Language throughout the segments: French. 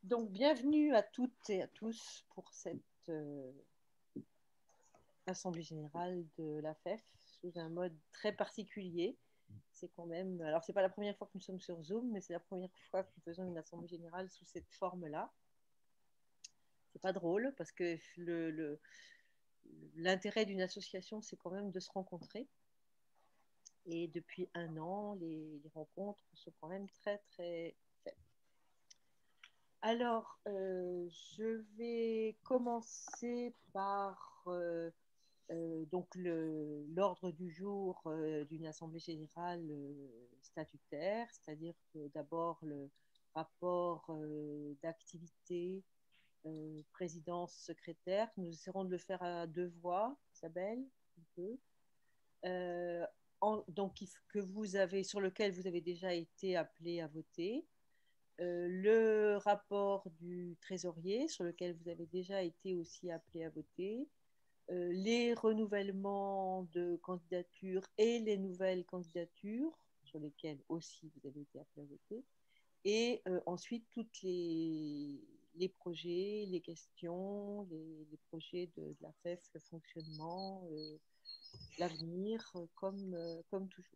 Donc, bienvenue à toutes et à tous pour cette Assemblée générale de la FEF sous un mode très particulier. C'est quand même, alors c'est pas la première fois que nous sommes sur Zoom, mais c'est la première fois que nous faisons une Assemblée générale sous cette forme-là. C'est pas drôle parce que l'intérêt d'une association, c'est quand même de se rencontrer. Et depuis un an, les rencontres sont quand même très, très faibles. Alors, je vais commencer par donc l'ordre du jour d'une assemblée générale statutaire, c'est-à-dire que d'abord le rapport d'activité, présidence, secrétaire. Nous essaierons de le faire à deux voix, Isabelle, un peu. Donc, sur lequel vous avez déjà été appelé à voter. Le rapport du trésorier sur lequel vous avez déjà été aussi appelé à voter, les renouvellements de candidatures et les nouvelles candidatures sur lesquelles aussi vous avez été appelé à voter, et ensuite tous les projets, les questions, les projets de la FEF, le fonctionnement, l'avenir, comme toujours.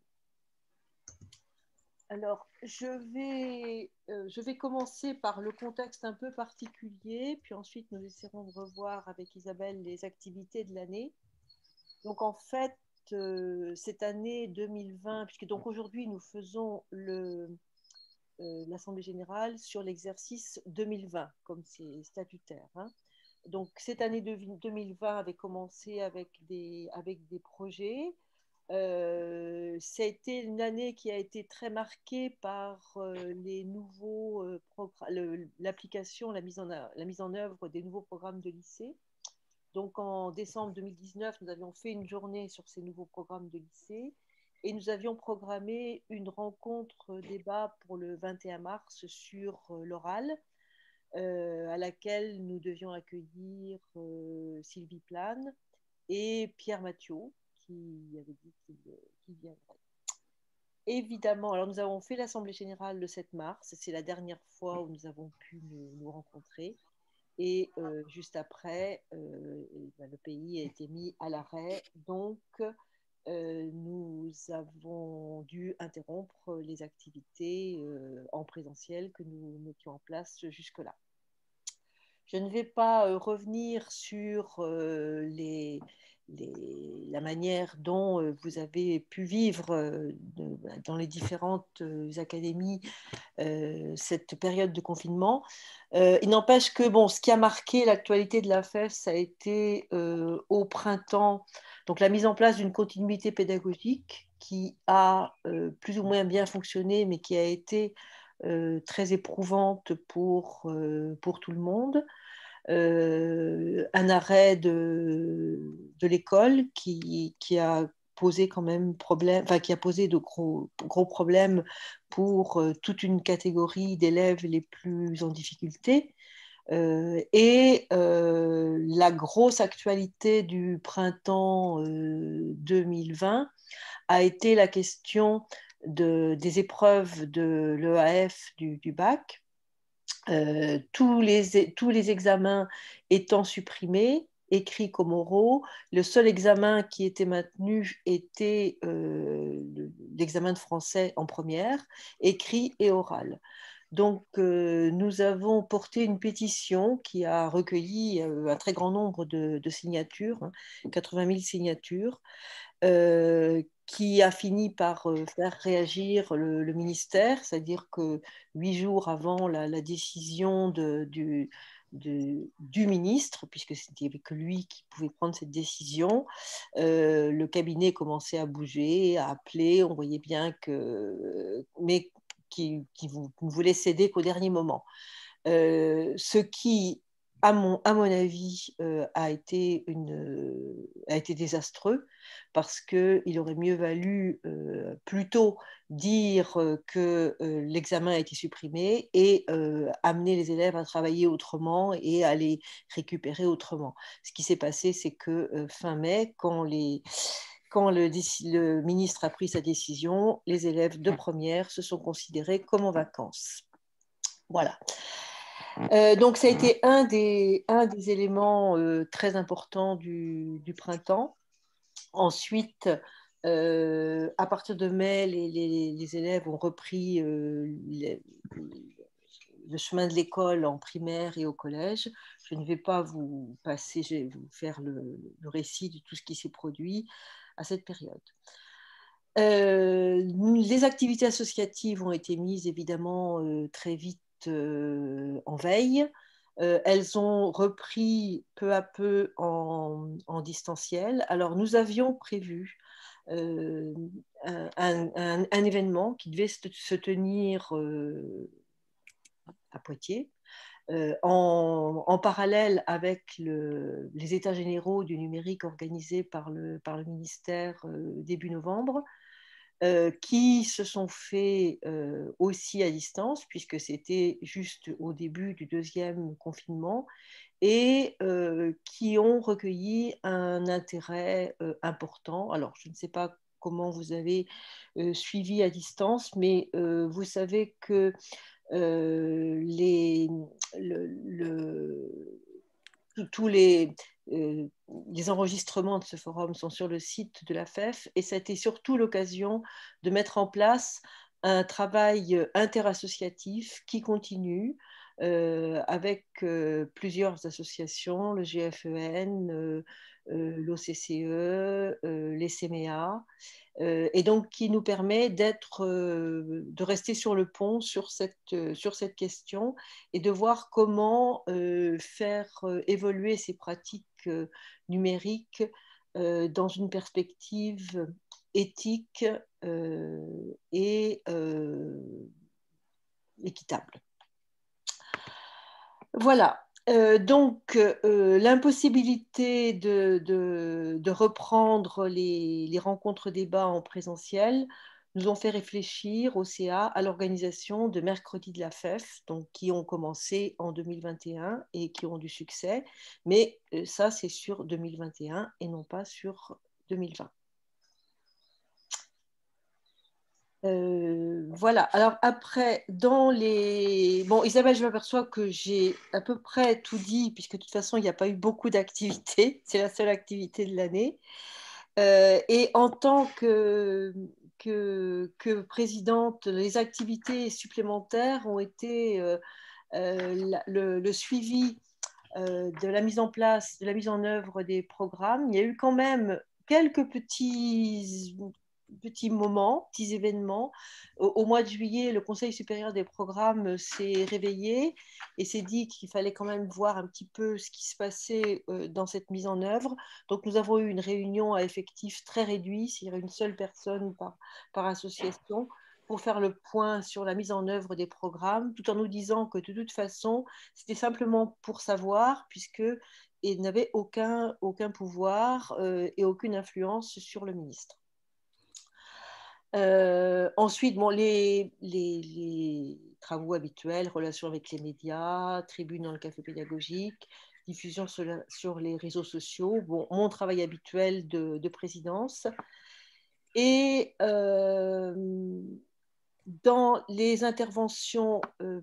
Alors, je vais commencer par le contexte un peu particulier, puis ensuite nous essaierons de revoir avec Isabelle les activités de l'année. Donc, en fait, cette année 2020, puisque donc aujourd'hui nous faisons l'Assemblée générale sur l'exercice 2020, comme c'est statutaire. Hein. Donc, cette année 2020 avait commencé avec des projets. Ça a été une année qui a été très marquée par les nouveaux l'application, la mise en œuvre des nouveaux programmes de lycée. Donc en décembre 2019, nous avions fait une journée sur ces nouveaux programmes de lycée et nous avions programmé une rencontre débat pour le 21 mars sur l'oral, à laquelle nous devions accueillir Sylvie Plane et Pierre Mathieu, qui avait dit qu'il viendrait. Évidemment, alors nous avons fait l'Assemblée générale le 7 mars, c'est la dernière fois où nous avons pu nous rencontrer. Et juste après, le pays a été mis à l'arrêt. Donc, nous avons dû interrompre les activités en présentiel que nous mettions en place jusque-là. Je ne vais pas revenir sur la manière dont vous avez pu vivre dans les différentes académies cette période de confinement. Il n'empêche que ce qui a marqué l'actualité de la FEF, ça a été au printemps, donc la mise en place d'une continuité pédagogique qui a plus ou moins bien fonctionné, mais qui a été très éprouvante pour tout le monde. Un arrêt de l'école qui a posé quand même problème, qui a posé de gros problèmes pour toute une catégorie d'élèves les plus en difficulté. Et la grosse actualité du printemps 2020 a été la question des épreuves de l'EAF du bac. Tous les examens étant supprimés, écrits comme oraux. Le seul examen qui était maintenu était l'examen de français en première, écrit et oral. Donc, nous avons porté une pétition qui a recueilli un très grand nombre de signatures, 80 000 signatures, qui a fini par faire réagir le ministère, c'est-à-dire que 8 jours avant la décision du ministre, puisque c'était que lui qui pouvait prendre cette décision, le cabinet commençait à bouger, à appeler, on voyait bien mais qui ne voulait céder qu'au dernier moment. Ce qui, à mon avis, a été désastreux, parce qu'il aurait mieux valu plutôt dire que l'examen a été supprimé et amener les élèves à travailler autrement et à les récupérer autrement. Ce qui s'est passé, c'est que fin mai, quand le ministre a pris sa décision, les élèves de première se sont considérés comme en vacances. Voilà. Donc, ça a été un des éléments très importants du printemps. Ensuite, à partir de mai, les élèves ont repris le chemin de l'école en primaire et au collège. Je ne vais pas vous passer, je vais vous faire le récit de tout ce qui s'est produit à cette période. Les activités associatives ont été mises évidemment très vite en veille. Elles ont repris peu à peu en distanciel. Alors, nous avions prévu euh, un événement qui devait se tenir à Poitiers, en parallèle avec les états généraux du numérique organisés par le ministère début novembre, qui se sont faits aussi à distance, puisque c'était juste au début du deuxième confinement, et qui ont recueilli un intérêt important. Alors, je ne sais pas comment vous avez suivi à distance, mais vous savez que les, le, tous les enregistrements de ce forum sont sur le site de la FEF, et ça a été surtout l'occasion de mettre en place un travail interassociatif qui continue avec plusieurs associations, le GFEN, l'OCCE, les CMEA, et donc qui nous permet de rester sur le pont sur cette question et de voir comment faire évoluer ces pratiques numériques dans une perspective éthique et équitable. Voilà. Donc, l'impossibilité de reprendre les rencontres débats en présentiel nous ont fait réfléchir au CA à l'organisation de mercredis de la FEF, donc, qui ont commencé en 2021 et qui ont du succès. Mais ça, c'est sur 2021 et non pas sur 2020. Voilà. Alors après, Bon, Isabelle, je m'aperçois que j'ai à peu près tout dit, puisque de toute façon, il n'y a pas eu beaucoup d'activités. C'est la seule activité de l'année. Et en tant que présidente, les activités supplémentaires ont été le suivi de la mise en place, de la mise en œuvre des programmes. Il y a eu quand même quelques petits moments, petits événements. Au mois de juillet, le Conseil supérieur des programmes s'est réveillé et s'est dit qu'il fallait quand même voir un petit peu ce qui se passait dans cette mise en œuvre. Donc, nous avons eu une réunion à effectif très réduit, c'est-à-dire une seule personne par association, pour faire le point sur la mise en œuvre des programmes, tout en nous disant que de toute façon, c'était simplement pour savoir, puisqu'il n'avait aucun pouvoir et aucune influence sur le ministre. Ensuite, bon, les travaux habituels, relations avec les médias, tribune dans le café pédagogique, diffusion sur les réseaux sociaux, bon, mon travail habituel de présidence. Et dans les interventions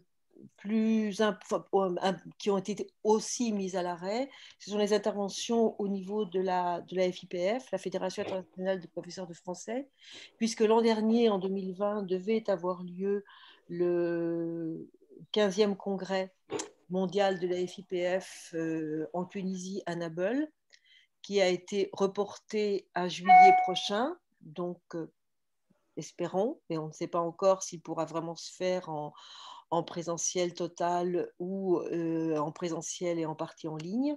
qui ont été aussi mises à l'arrêt, ce sont les interventions au niveau de la FIPF, la Fédération internationale des professeurs de français, puisque l'an dernier, en 2020, devait avoir lieu le 15e congrès mondial de la FIPF en Tunisie, à Nabeul, qui a été reporté à juillet prochain. Donc, espérons, mais on ne sait pas encore s'il pourra vraiment se faire en présentiel total ou en présentiel et en partie en ligne.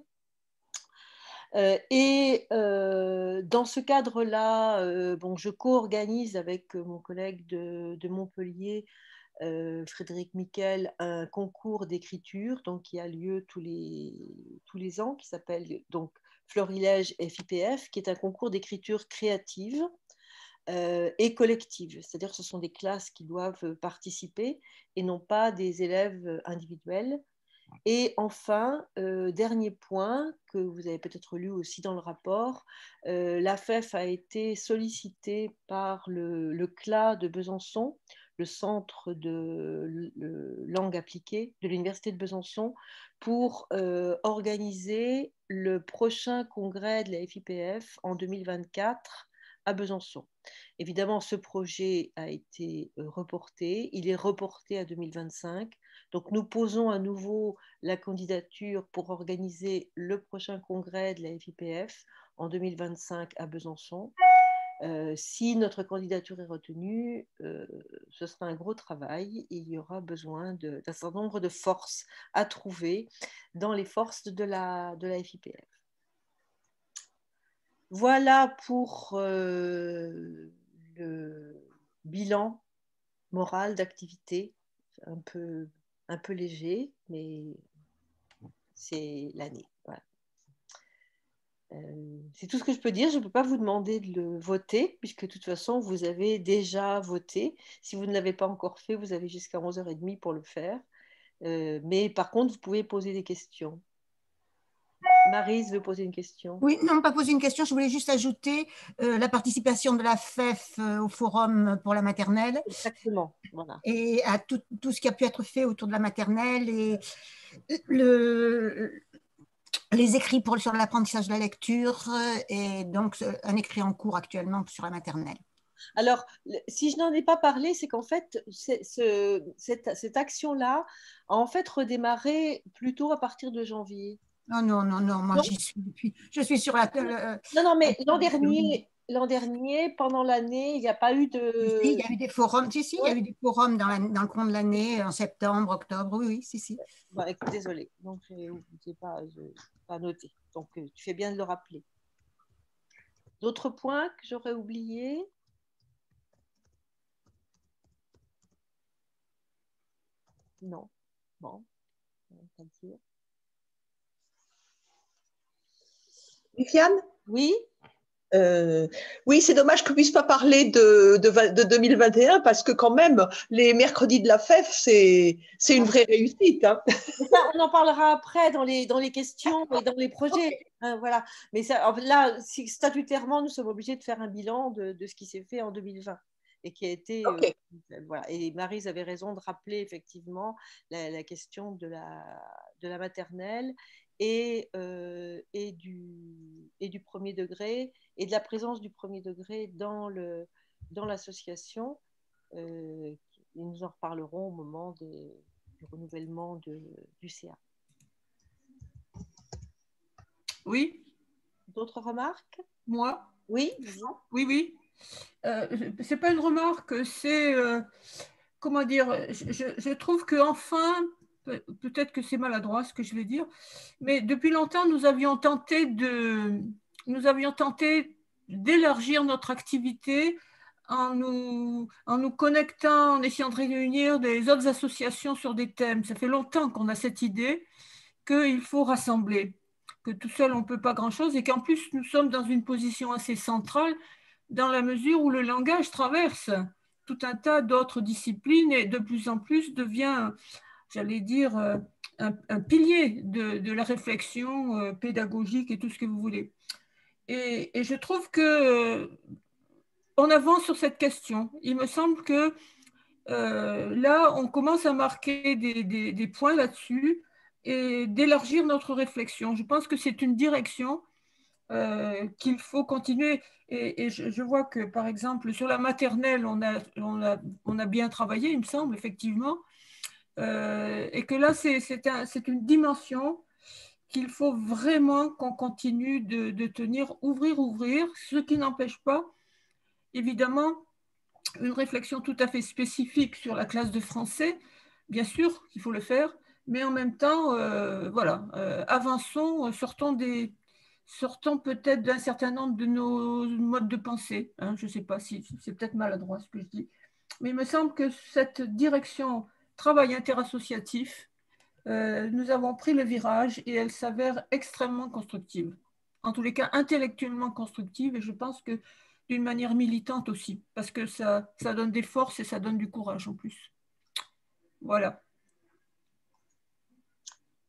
Dans ce cadre-là, bon, je co-organise avec mon collègue de Montpellier, Frédéric Miquel, un concours d'écriture qui a lieu tous les ans, qui s'appelle donc Florilège FIPF, qui est un concours d'écriture créative et collective. C'est-à-dire que ce sont des classes qui doivent participer et non pas des élèves individuels. Et enfin, dernier point que vous avez peut-être lu aussi dans le rapport, la FEF a été sollicitée par le CLA de Besançon le centre de langue appliquée de l'Université de Besançon pour organiser le prochain congrès de la FIPF en 2024 à Besançon. Évidemment, ce projet a été reporté. Il est reporté à 2025. Donc, nous posons à nouveau la candidature pour organiser le prochain congrès de la FIPF en 2025 à Besançon. Si notre candidature est retenue, ce sera un gros travail et il y aura besoin d'un certain nombre de forces à trouver dans les forces de la FIPF. Voilà pour le bilan moral d'activité, un peu léger, mais c'est l'année. Voilà. C'est tout ce que je peux dire. Je ne peux pas vous demander de le voter, puisque de toute façon, vous avez déjà voté. Si vous ne l'avez pas encore fait, vous avez jusqu'à 11h30 pour le faire. Mais par contre, vous pouvez poser des questions. Maryse veut poser une question. Oui, non, pas poser une question. Je voulais juste ajouter la participation de la FEF au forum pour la maternelle. Exactement, voilà. Et à tout ce qui a pu être fait autour de la maternelle et les écrits sur l'apprentissage de la lecture et donc un écrit en cours actuellement sur la maternelle. Alors, si je n'en ai pas parlé, c'est qu'en fait, cette action-là a en fait redémarré plutôt à partir de janvier. Non, moi j'y suis depuis. Je suis sur la. Non, mais l'an dernier, pendant l'année, il n'y a pas eu de. Si, il y a eu des forums. Si, il y a eu des forums dans le cours de l'année, en septembre, octobre. Oui, si. Bon, désolée, donc je n'ai pas noté. Donc, tu fais bien de le rappeler. D'autres points que j'aurais oubliés? Non. Bon, on va dire. Viviane? Oui. Oui, c'est dommage qu'on ne puisse pas parler de 2021 parce que quand même, les mercredis de la FEF, c'est une vraie réussite. Hein. Ça, on en parlera après dans les questions et dans les projets. Okay. Hein, voilà. Mais ça, là, statutairement, nous sommes obligés de faire un bilan de ce qui s'est fait en 2020 et qui a été. Okay. Voilà. Et Maryse avait raison de rappeler effectivement la question de la maternelle et du premier degré et de la présence du premier degré dans l'association. Nous en reparlerons au moment du renouvellement du CA. Oui. D'autres remarques? Moi? Oui. Oui. C'est pas une remarque, c'est comment dire. Je trouve que enfin, peut-être que c'est maladroit ce que je vais dire, mais depuis longtemps nous avions tenté d'élargir notre activité en nous connectant, en essayant de réunir des autres associations sur des thèmes. Ça fait longtemps qu'on a cette idée qu'il faut rassembler, que tout seul on ne peut pas grand-chose et qu'en plus nous sommes dans une position assez centrale dans la mesure où le langage traverse tout un tas d'autres disciplines et de plus en plus devient, j'allais dire, un pilier de la réflexion pédagogique et tout ce que vous voulez. Et je trouve que on avance sur cette question. Il me semble que là, on commence à marquer des points là-dessus et d'élargir notre réflexion. Je pense que c'est une direction qu'il faut continuer. Et je vois que, par exemple, sur la maternelle, on a bien travaillé, il me semble, effectivement, et que là, c'est une dimension qu'il faut vraiment qu'on continue de tenir, ouvrir, ce qui n'empêche pas, évidemment, une réflexion tout à fait spécifique sur la classe de français. Bien sûr qu'il faut le faire, mais en même temps, voilà, avançons, sortons peut-être d'un certain nombre de nos modes de pensée. Hein, je ne sais pas si c'est peut-être maladroit ce que je dis, mais il me semble que cette direction travail interassociatif, nous avons pris le virage et elle s'avère extrêmement constructive. En tous les cas, intellectuellement constructive, et je pense que d'une manière militante aussi, parce que ça donne des forces et ça donne du courage en plus. Voilà.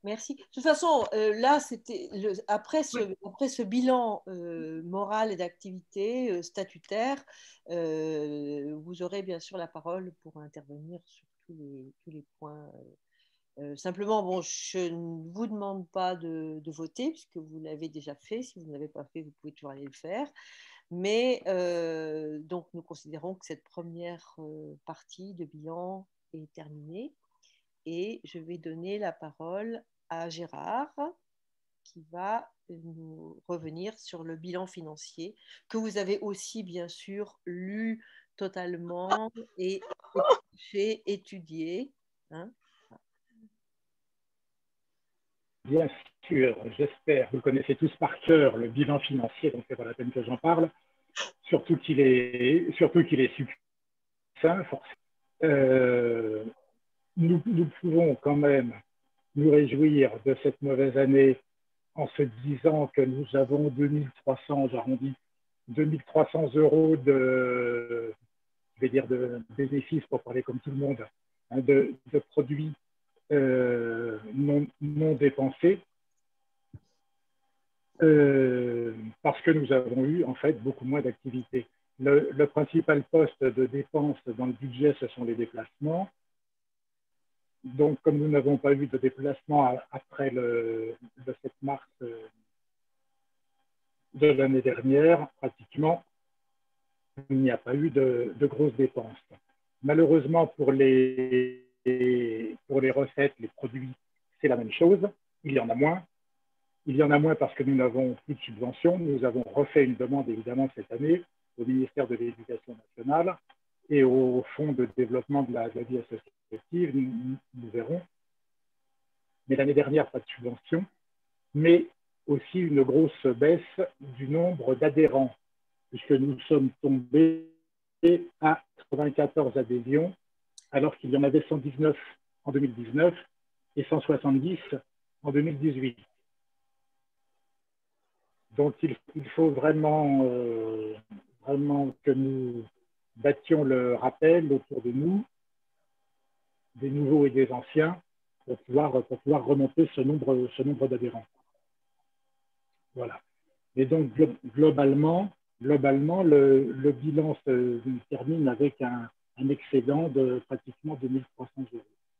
Merci. De toute façon, là, après ce bilan moral et d'activité statutaire, vous aurez bien sûr la parole pour intervenir sur tous les points. Simplement, bon, je ne vous demande pas de voter, puisque vous l'avez déjà fait. Si vous ne l'avez pas fait, vous pouvez toujours aller le faire. Mais donc, nous considérons que cette première partie de bilan est terminée. Et je vais donner la parole à Gérard, qui va nous revenir sur le bilan financier, que vous avez aussi, bien sûr, lu totalement et fait étudier. Hein. Bien sûr, j'espère. Vous le connaissez tous par cœur, le bilan financier, donc c'est pas la peine que j'en parle. Surtout qu'il est succinct, forcément. Nous pouvons quand même nous réjouir de cette mauvaise année en se disant que nous avons 2300, j'arrondis, 2300 euros de bénéfices, pour parler comme tout le monde, hein, de produits non dépensés, parce que nous avons eu en fait beaucoup moins d'activités. Le principal poste de dépense dans le budget, ce sont les déplacements. Donc, comme nous n'avons pas eu de déplacement après le 7 mars de l'année dernière, pratiquement, il n'y a pas eu de grosses dépenses. Malheureusement, pour les recettes, les produits, c'est la même chose. Il y en a moins. Il y en a moins parce que nous n'avons plus de subventions. Nous avons refait une demande, évidemment, cette année au ministère de l'Éducation nationale et au Fonds de développement de la vie associative, nous verrons. Mais l'année dernière, pas de subvention, mais aussi une grosse baisse du nombre d'adhérents, puisque nous sommes tombés à 94 adhésions, alors qu'il y en avait 119 en 2019 et 170 en 2018. Donc, il faut vraiment que nous battions le rappel autour de nous, des nouveaux et des anciens, pour pouvoir remonter ce nombre d'adhérents. Voilà. Et donc, globalement, le bilan se termine avec un excédent de pratiquement 2300 euros.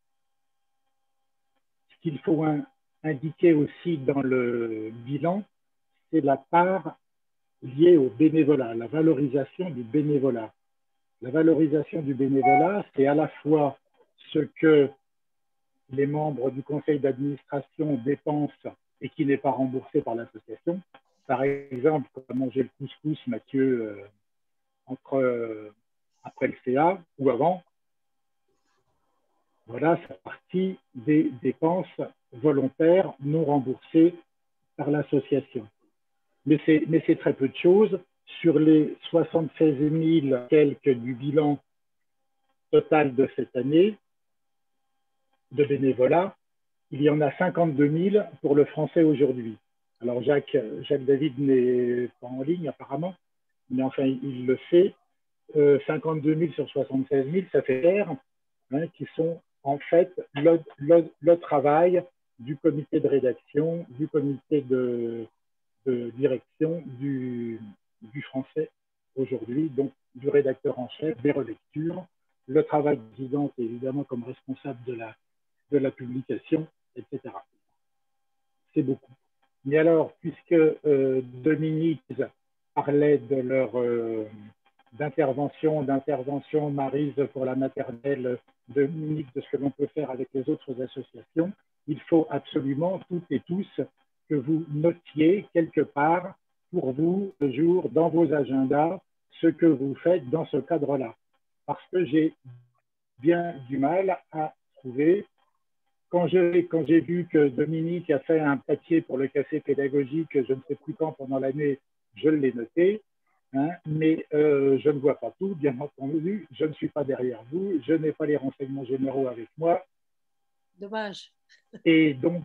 Ce qu'il faut indiquer aussi dans le bilan, c'est la part liée au bénévolat, la valorisation du bénévolat. La valorisation du bénévolat, c'est à la fois ce que les membres du conseil d'administration dépensent et qui n'est pas remboursé par l'association. Par exemple, quand on a mangé le couscous, Mathieu, après le CA ou avant, voilà, c'est partie des dépenses volontaires non remboursées par l'association. Mais c'est très peu de choses. Sur les 76 000 quelques du bilan total de cette année de bénévolat, il y en a 52 000 pour le français aujourd'hui. Alors Jacques David n'est pas en ligne apparemment, mais enfin il le sait. 52 000 sur 76 000, ça fait cher, hein, qui sont en fait le travail du comité de rédaction, du comité de direction du français aujourd'hui, donc du rédacteur en chef, des relectures, le travail président évidemment comme responsable de la publication, etc. C'est beaucoup. Mais alors, puisque Dominique parlait de leur d'intervention, Maryse pour la maternelle, Dominique de ce que l'on peut faire avec les autres associations, il faut absolument, toutes et tous, que vous notiez quelque part pour vous, le jour, dans vos agendas, ce que vous faites dans ce cadre-là. Parce que j'ai bien du mal à trouver. Quand j'ai vu que Dominique a fait un papier pour le café pédagogique, je ne sais plus quand pendant l'année, je l'ai noté, hein, mais je ne vois pas tout, bien entendu, je ne suis pas derrière vous, je n'ai pas les renseignements généraux avec moi. Dommage. Et donc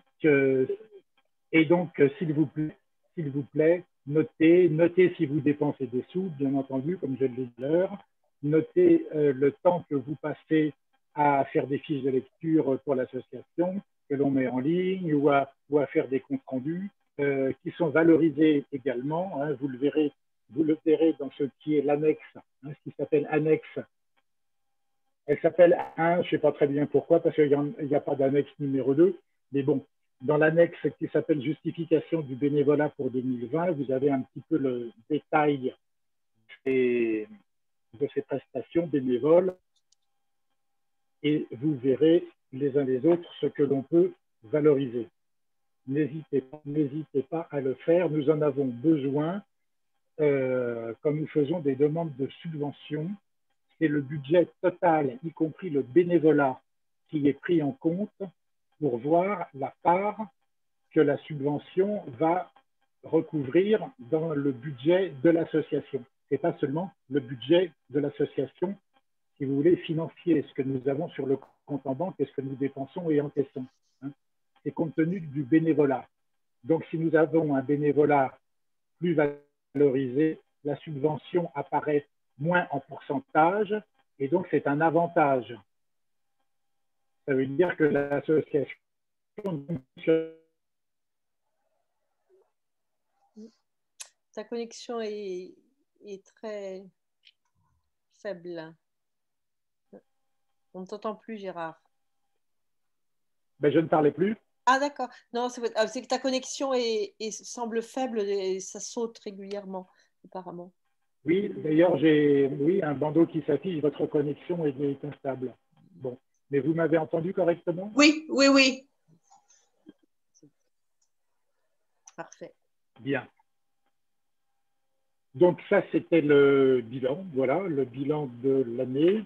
s'il vous plaît, notez si vous dépensez des sous, bien entendu, comme je l'ai dit tout à l'heure, notez le temps que vous passez à faire des fiches de lecture pour l'association que l'on met en ligne ou à faire des comptes rendus qui sont valorisés également. Hein, vous le verrez dans ce qui est l'annexe, hein, ce qui s'appelle annexe. Elle s'appelle 1, je ne sais pas très bien pourquoi, parce qu'il n'y a pas d'annexe numéro 2, mais bon, dans l'annexe qui s'appelle justification du bénévolat pour 2020, vous avez un petit peu le détail de ces prestations bénévoles et vous verrez les uns les autres ce que l'on peut valoriser. N'hésitez pas à le faire, nous en avons besoin quand nous faisons des demandes de subventions. C'est le budget total, y compris le bénévolat, qui est pris en compte pour voir la part que la subvention va recouvrir dans le budget de l'association. Ce n'est pas seulement le budget de l'association, si vous voulez, financier, ce que nous avons sur le compte en banque et ce que nous dépensons et encaissons. Hein. C'est compte tenu du bénévolat. Donc, si nous avons un bénévolat plus valorisé, la subvention apparaît moins en pourcentage et donc c'est un avantage. Ça veut dire que l'association... Ta connexion est très faible. On ne t'entend plus, Gérard. Ben, je ne parlais plus. Ah, d'accord. Non, c'est que ta connexion semble faible et ça saute régulièrement, apparemment. Oui, d'ailleurs, j'ai un bandeau qui s'affiche, votre connexion est instable. Bon, mais vous m'avez entendu correctement? Oui, oui, oui. Parfait. Bien. Donc ça, c'était le bilan, voilà, le bilan de l'année.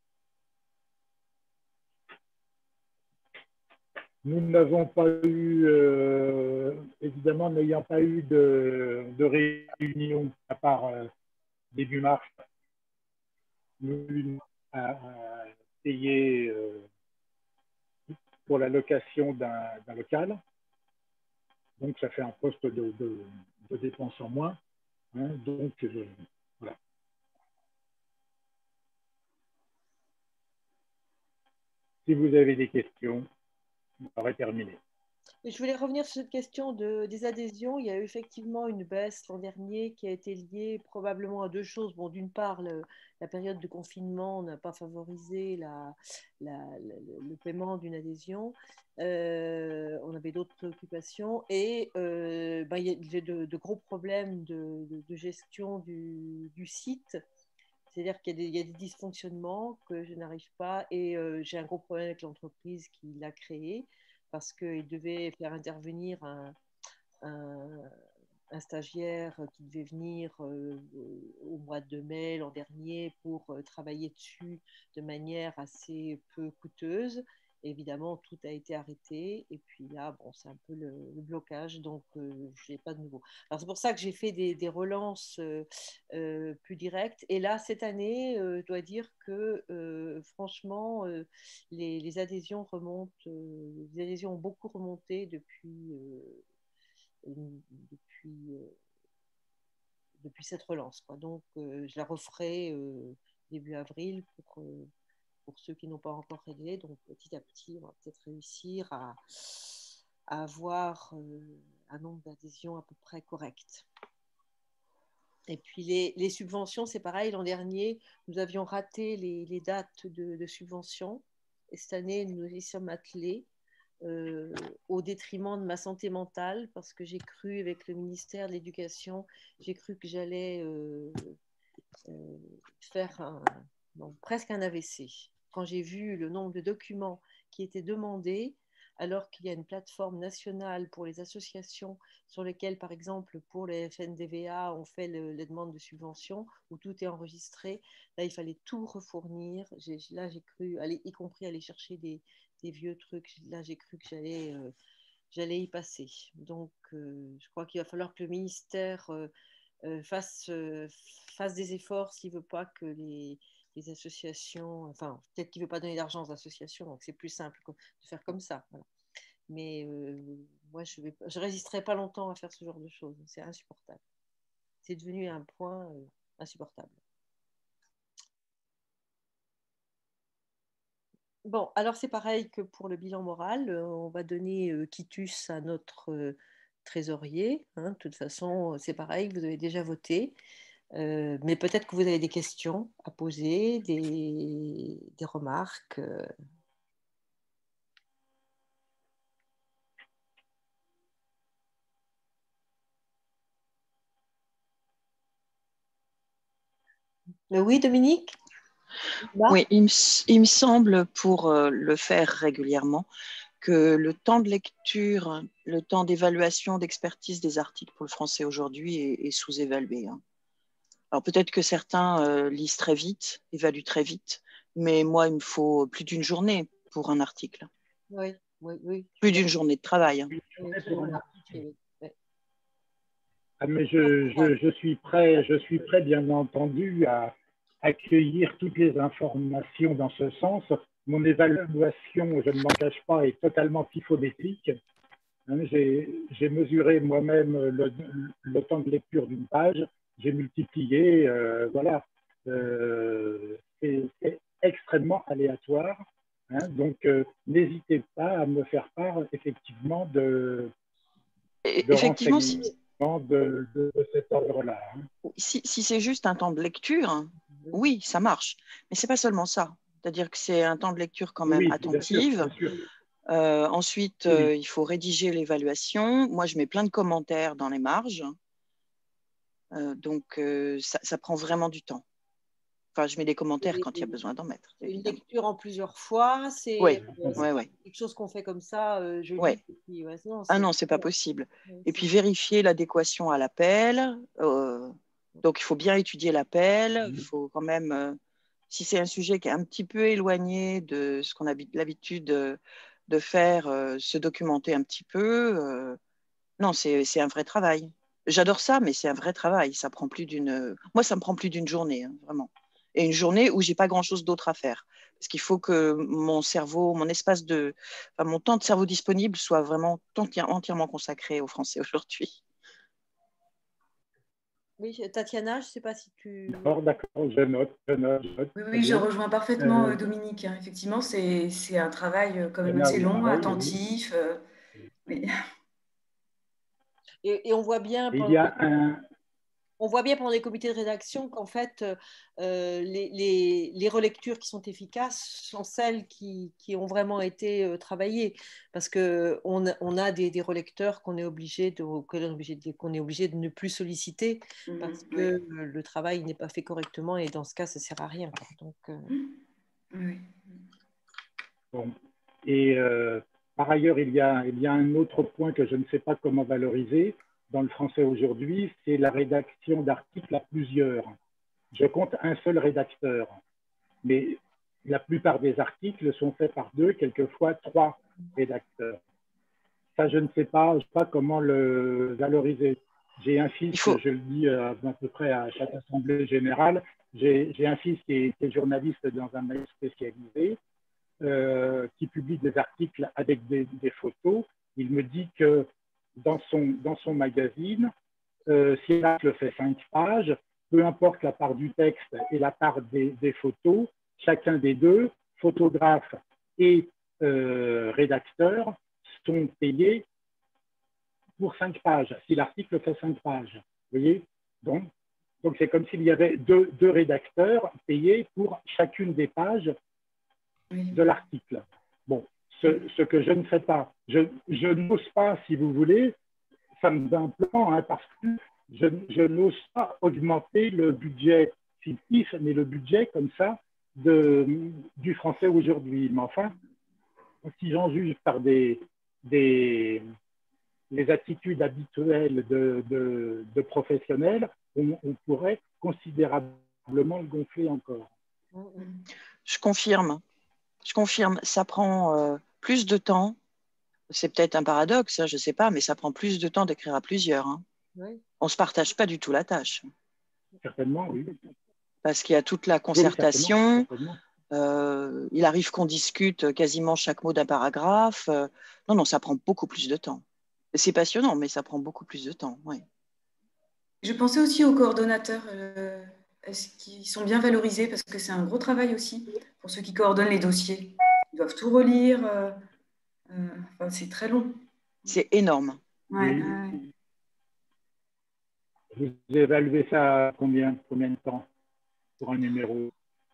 Nous n'avons pas eu, évidemment, n'ayant pas eu de réunion à part début mars, nous avons payé pour la location d'un local. Donc, ça fait un poste de dépense en moins. Hein, donc, voilà. Si vous avez des questions, on aurait terminé. Je voulais revenir sur cette question des adhésions. Il y a eu effectivement une baisse l'an dernier qui a été liée probablement à deux choses. Bon, d'une part, la période de confinement n'a pas favorisé le paiement d'une adhésion. On avait d'autres préoccupations et il y a de gros problèmes de gestion du site. C'est-à-dire qu'il y a des dysfonctionnements que je n'arrive pas et j'ai un gros problème avec l'entreprise qui l'a créé parce qu'il devait faire intervenir un stagiaire qui devait venir au mois de mai l'an dernier pour travailler dessus de manière assez peu coûteuse. Évidemment, tout a été arrêté et puis là, bon, c'est un peu le blocage, donc je n'ai pas de nouveau. Alors c'est pour ça que j'ai fait des relances plus directes. Et là, cette année, je dois dire que franchement, les adhésions remontent, les adhésions ont beaucoup remonté depuis cette relance, quoi. Donc, je la referai début avril pour ceux qui n'ont pas encore réglé. Donc, petit à petit, on va peut-être réussir à avoir un nombre d'adhésions à peu près correct. Et puis, les subventions, c'est pareil. L'an dernier, nous avions raté les dates de subventions. Et cette année, nous y sommes attelés. Au détriment de ma santé mentale, parce que j'ai cru, avec le ministère de l'Éducation, j'ai cru que j'allais faire presque un AVC. Quand j'ai vu le nombre de documents qui étaient demandés, alors qu'il y a une plateforme nationale pour les associations sur lesquelles, par exemple, pour les FNDVA, on fait les demandes de subventions, où tout est enregistré. Là, il fallait tout refournir. Là, j'ai cru, y compris aller chercher des vieux trucs. Là, j'ai cru que j'allais y passer. Donc, je crois qu'il va falloir que le ministère fasse des efforts s'il ne veut pas que les associations, enfin, peut-être qu'il ne veut pas donner d'argent aux associations, donc c'est plus simple de faire comme ça. Voilà. Mais moi, je ne résisterai pas longtemps à faire ce genre de choses. C'est insupportable. C'est devenu un point insupportable. Bon, alors c'est pareil que pour le bilan moral. On va donner quitus à notre trésorier, hein. De toute façon, c'est pareil, vous avez déjà voté. Mais peut-être que vous avez des questions à poser, des remarques. Oui, Dominique? Là? Oui, il me semble, pour le faire régulièrement, que le temps de lecture, le temps d'évaluation, d'expertise des articles pour le français aujourd'hui est sous-évalué, hein. Alors peut-être que certains lisent très vite, évaluent très vite, mais moi, il me faut plus d'une journée pour un article. Oui, oui, oui. Plus d'une journée de travail, hein. Une journée pour un article. Oui. Ah, mais je suis prêt, bien entendu, à accueillir toutes les informations dans ce sens. Mon évaluation, je ne m'en cache pas, est totalement typhométrique. Hein, j'ai mesuré moi-même le temps de lecture d'une page, j'ai multiplié, voilà. C'est extrêmement aléatoire. Hein, donc, n'hésitez pas à me faire part effectivement de Effectivement, renseignements de cet ordre-là. Hein. si c'est juste un temps de lecture, oui, ça marche. Mais c'est pas seulement ça. C'est-à-dire que c'est un temps de lecture quand même Oui, attentive. bien sûr. Ensuite, Oui. il faut rédiger l'évaluation. Moi, je mets plein de commentaires dans les marges. Donc, ça prend vraiment du temps. Enfin, je mets des commentaires quand il y a besoin d'en mettre. Une Évidemment. lecture en plusieurs fois, c'est Ouais. quelque chose qu'on fait comme ça, je Ouais. lis. Et puis, ouais, non, Ah non, c'est pas possible. Ouais, Et puis vérifier l'adéquation à l'appel. Donc, il faut bien étudier l'appel. Il faut quand même, si c'est un sujet qui est un petit peu éloigné de ce qu'on a l'habitude de faire, se documenter un petit peu. Non, c'est un vrai travail. J'adore ça, mais c'est un vrai travail. Ça prend plus d'une. Moi, ça me prend plus d'une journée, hein, vraiment. Et une journée où j'ai pas grand-chose d'autre à faire, parce qu'il faut que mon cerveau, mon temps de cerveau disponible soit vraiment entièrement consacré au français aujourd'hui. Oui, Tatiana, je ne sais pas si tu... D'accord, je note. Oui, je rejoins parfaitement Dominique, hein. Effectivement, c'est un travail quand même assez long, pareil, attentif. Oui. Et on voit bien il y a un... On voit bien pendant les comités de rédaction qu'en fait, les relectures qui sont efficaces sont celles qui ont vraiment été travaillées. Parce qu'on a des relecteurs qu'on est obligé de ne plus solliciter parce que le travail n'est pas fait correctement et dans ce cas, ça ne sert à rien. Donc, oui. Bon. Et par ailleurs, il y a un autre point que je ne sais pas comment valoriser dans le français aujourd'hui, c'est la rédaction d'articles à plusieurs. Je compte un seul rédacteur, mais la plupart des articles sont faits par 2, quelquefois 3 rédacteurs. Ça, je ne sais pas comment le valoriser. J'ai un fils, je le dis à peu près à chaque assemblée générale, j'ai un fils qui est journaliste dans un mail spécialisé, qui publie des articles avec des photos. Il me dit que dans son magazine, si l'article fait 5 pages, peu importe la part du texte et la part des photos, chacun des deux, photographe et rédacteur, sont payés pour 5 pages, si l'article fait 5 pages. Vous voyez? Donc c'est comme s'il y avait deux rédacteurs payés pour chacune des pages de l'article. Bon, ce que je ne fais pas, je n'ose pas, si vous voulez, ça me donne un plan, hein, parce que je n'ose pas augmenter le budget fictif, mais le budget comme ça du français aujourd'hui. Mais enfin, si j'en juge par les attitudes habituelles de professionnels, on pourrait considérablement le gonfler encore. Je confirme, ça prend plus de temps. C'est peut-être un paradoxe, hein, je ne sais pas, mais ça prend plus de temps d'écrire à plusieurs. Hein. Oui. On ne se partage pas du tout la tâche. Certainement, oui. Parce qu'il y a toute la concertation. Oui, certainement. Il arrive qu'on discute quasiment chaque mot d'un paragraphe. Non, ça prend beaucoup plus de temps. C'est passionnant, mais ça prend beaucoup plus de temps. Ouais. Je pensais aussi aux coordonnateurs. Est-ce qu'ils sont bien valorisés? Parce que c'est un gros travail aussi pour ceux qui coordonnent les dossiers. Ils doivent tout relire. Enfin, c'est très long. C'est énorme. Ouais, Oui. ouais. Vous évaluez ça à combien de temps pour un numéro?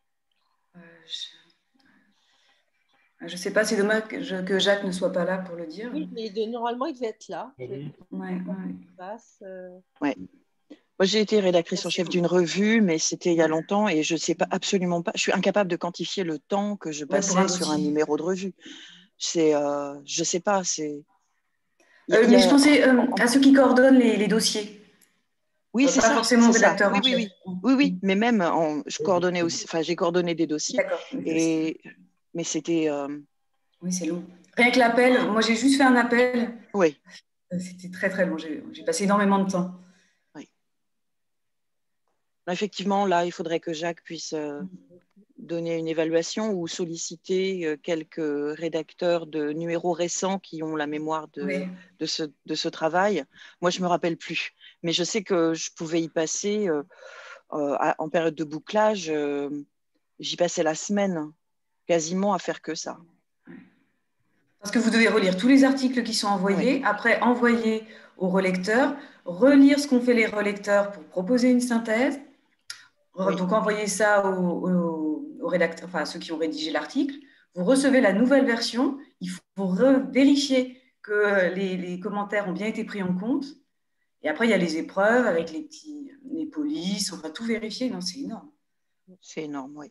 Je ne sais pas, c'est dommage que Jacques ne soit pas là pour le dire. Oui, mais normalement, il devait être là. Oui. Ouais. Ouais. Moi, j'ai été rédactrice en chef d'une revue, mais c'était il y a longtemps et je ne sais pas absolument pas. Je suis incapable de quantifier le temps que je Ouais, pour un passais sur un dossier. numéro de revue. Je ne sais pas. Mais je pensais à ceux qui coordonnent les dossiers. Oui, c'est Pas ça. forcément C'est ça. rédacteur Oui, en oui, chef. oui. Oui. Mais même, je coordonnais aussi. Enfin, j'ai coordonné des dossiers. D'accord. Mais c'était. Oui, c'est long. Rien que l'appel, moi j'ai juste fait un appel. Oui. C'était très très long. J'ai passé énormément de temps. Oui. Effectivement, là, il faudrait que Jacques puisse donner une évaluation ou solliciter quelques rédacteurs de numéros récents qui ont la mémoire Oui. de ce travail. Moi, je ne me rappelle plus. Mais je sais que je pouvais y passer en période de bouclage. J'y passais la semaine quasiment à faire que ça. Parce que vous devez relire tous les articles qui sont envoyés, après envoyer aux relecteurs, relire ce qu'ont fait les relecteurs pour proposer une synthèse, donc envoyer ça aux rédacteurs, enfin à ceux qui ont rédigé l'article. Vous recevez la nouvelle version, il faut vérifier que les commentaires ont bien été pris en compte. Et après, il y a les épreuves avec les polices, on va tout vérifier. Non, c'est énorme. C'est énorme, oui.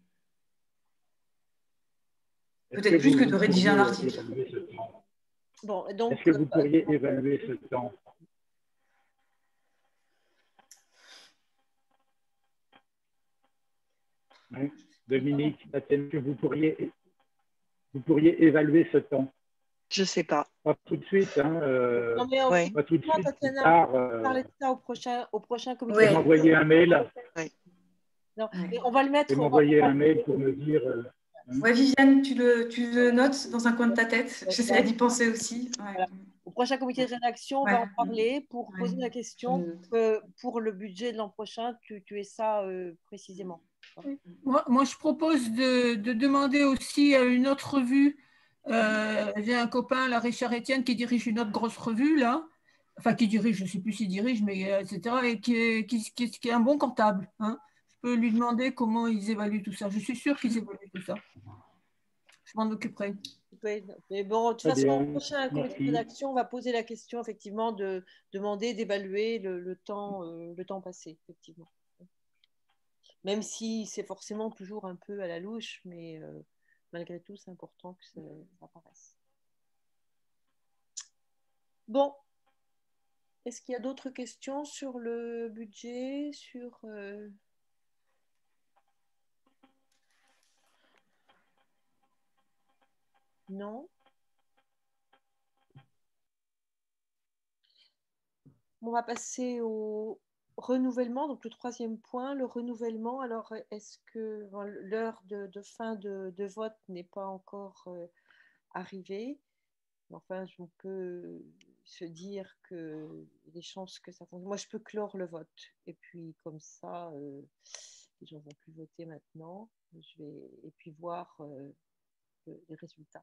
Peut-être plus que de rédiger un article. Bon, donc, est-ce que vous pourriez évaluer ce temps? Oui. Dominique, est-ce que vous pourriez évaluer ce temps? Je ne sais pas. Pas tout de suite. Hein, non, mais pas tout de suite. Tatiana, on va parler de ça au prochain comité. Vous m'envoyez un mail. Non, mais on va le mettre. Vous m'envoyez un mail pour me dire. Ouais, Viviane, tu le notes dans un coin de ta tête. J'essaierai d'y penser aussi. Ouais. Voilà. Au prochain comité de rédaction, on va en parler pour poser la question pour le budget de l'an prochain, tu aies ça précisément. Moi, je propose de demander aussi à une autre revue. J'ai un copain, là, Richard Etienne, qui dirige une autre grosse revue, là. Enfin, qui dirige, je ne sais plus s'il dirige, mais etc. Et qui est un bon comptable. Hein. Je peux lui demander comment ils évaluent tout ça. Je suis sûre qu'ils évaluent tout ça. Je m'en occuperai. Mais bon, de toute façon, au prochain comité de rédaction, on va poser la question, effectivement, de demander d'évaluer le temps passé, effectivement. Même si c'est forcément toujours un peu à la louche, mais malgré tout, c'est important que ça apparaisse. Bon. Est-ce qu'il y a d'autres questions sur le budget, sur... Non. On va passer au renouvellement, donc le troisième point, le renouvellement. Alors, est-ce que l'heure de fin de vote n'est pas encore arrivée? Enfin, on peut se dire que les chances que ça fonctionne. Moi, je peux clore le vote. Et puis, comme ça, les gens vont plus voter maintenant. Et puis voir les résultats.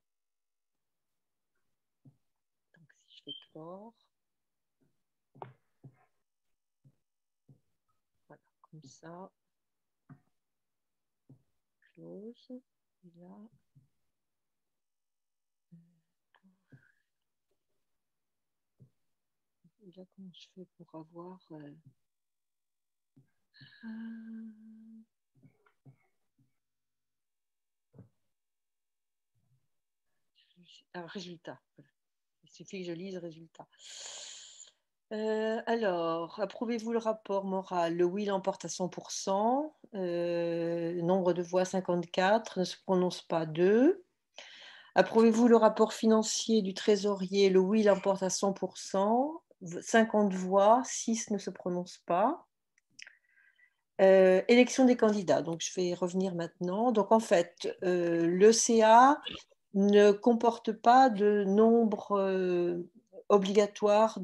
Donc, si je fais clore. Voilà, comme ça. Close. Et là. Et là, comment je fais pour avoir... Alors, résultat. Il suffit que je lise résultat. Alors, approuvez-vous le rapport moral? Le oui l'emporte à 100%. Nombre de voix 54. Ne se prononce pas 2. Approuvez-vous le rapport financier du trésorier? Le oui l'emporte à 100%. 50 voix, 6 ne se prononcent pas. Élection des candidats. Donc, je vais revenir maintenant. Donc, en fait, le CA ne comporte pas de nombre obligatoire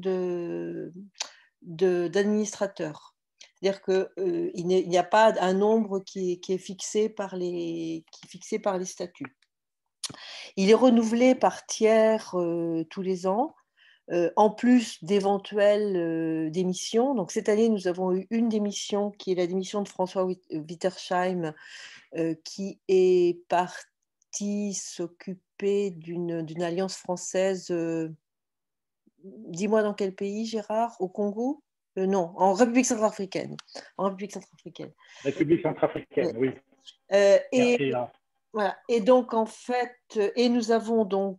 d'administrateurs. C'est-à-dire qu'il n'y a pas un nombre qui est fixé par les statuts. Il est renouvelé par tiers tous les ans, en plus d'éventuelles démissions. Donc cette année, nous avons eu une démission qui est la démission de François Wittersheim, qui est parti s'occuper d'une alliance française. Dis-moi dans quel pays, Gérard? Au Congo? Non, en République centrafricaine. En République centrafricaine. République centrafricaine, oui. Voilà. Et donc, en fait, et nous avons donc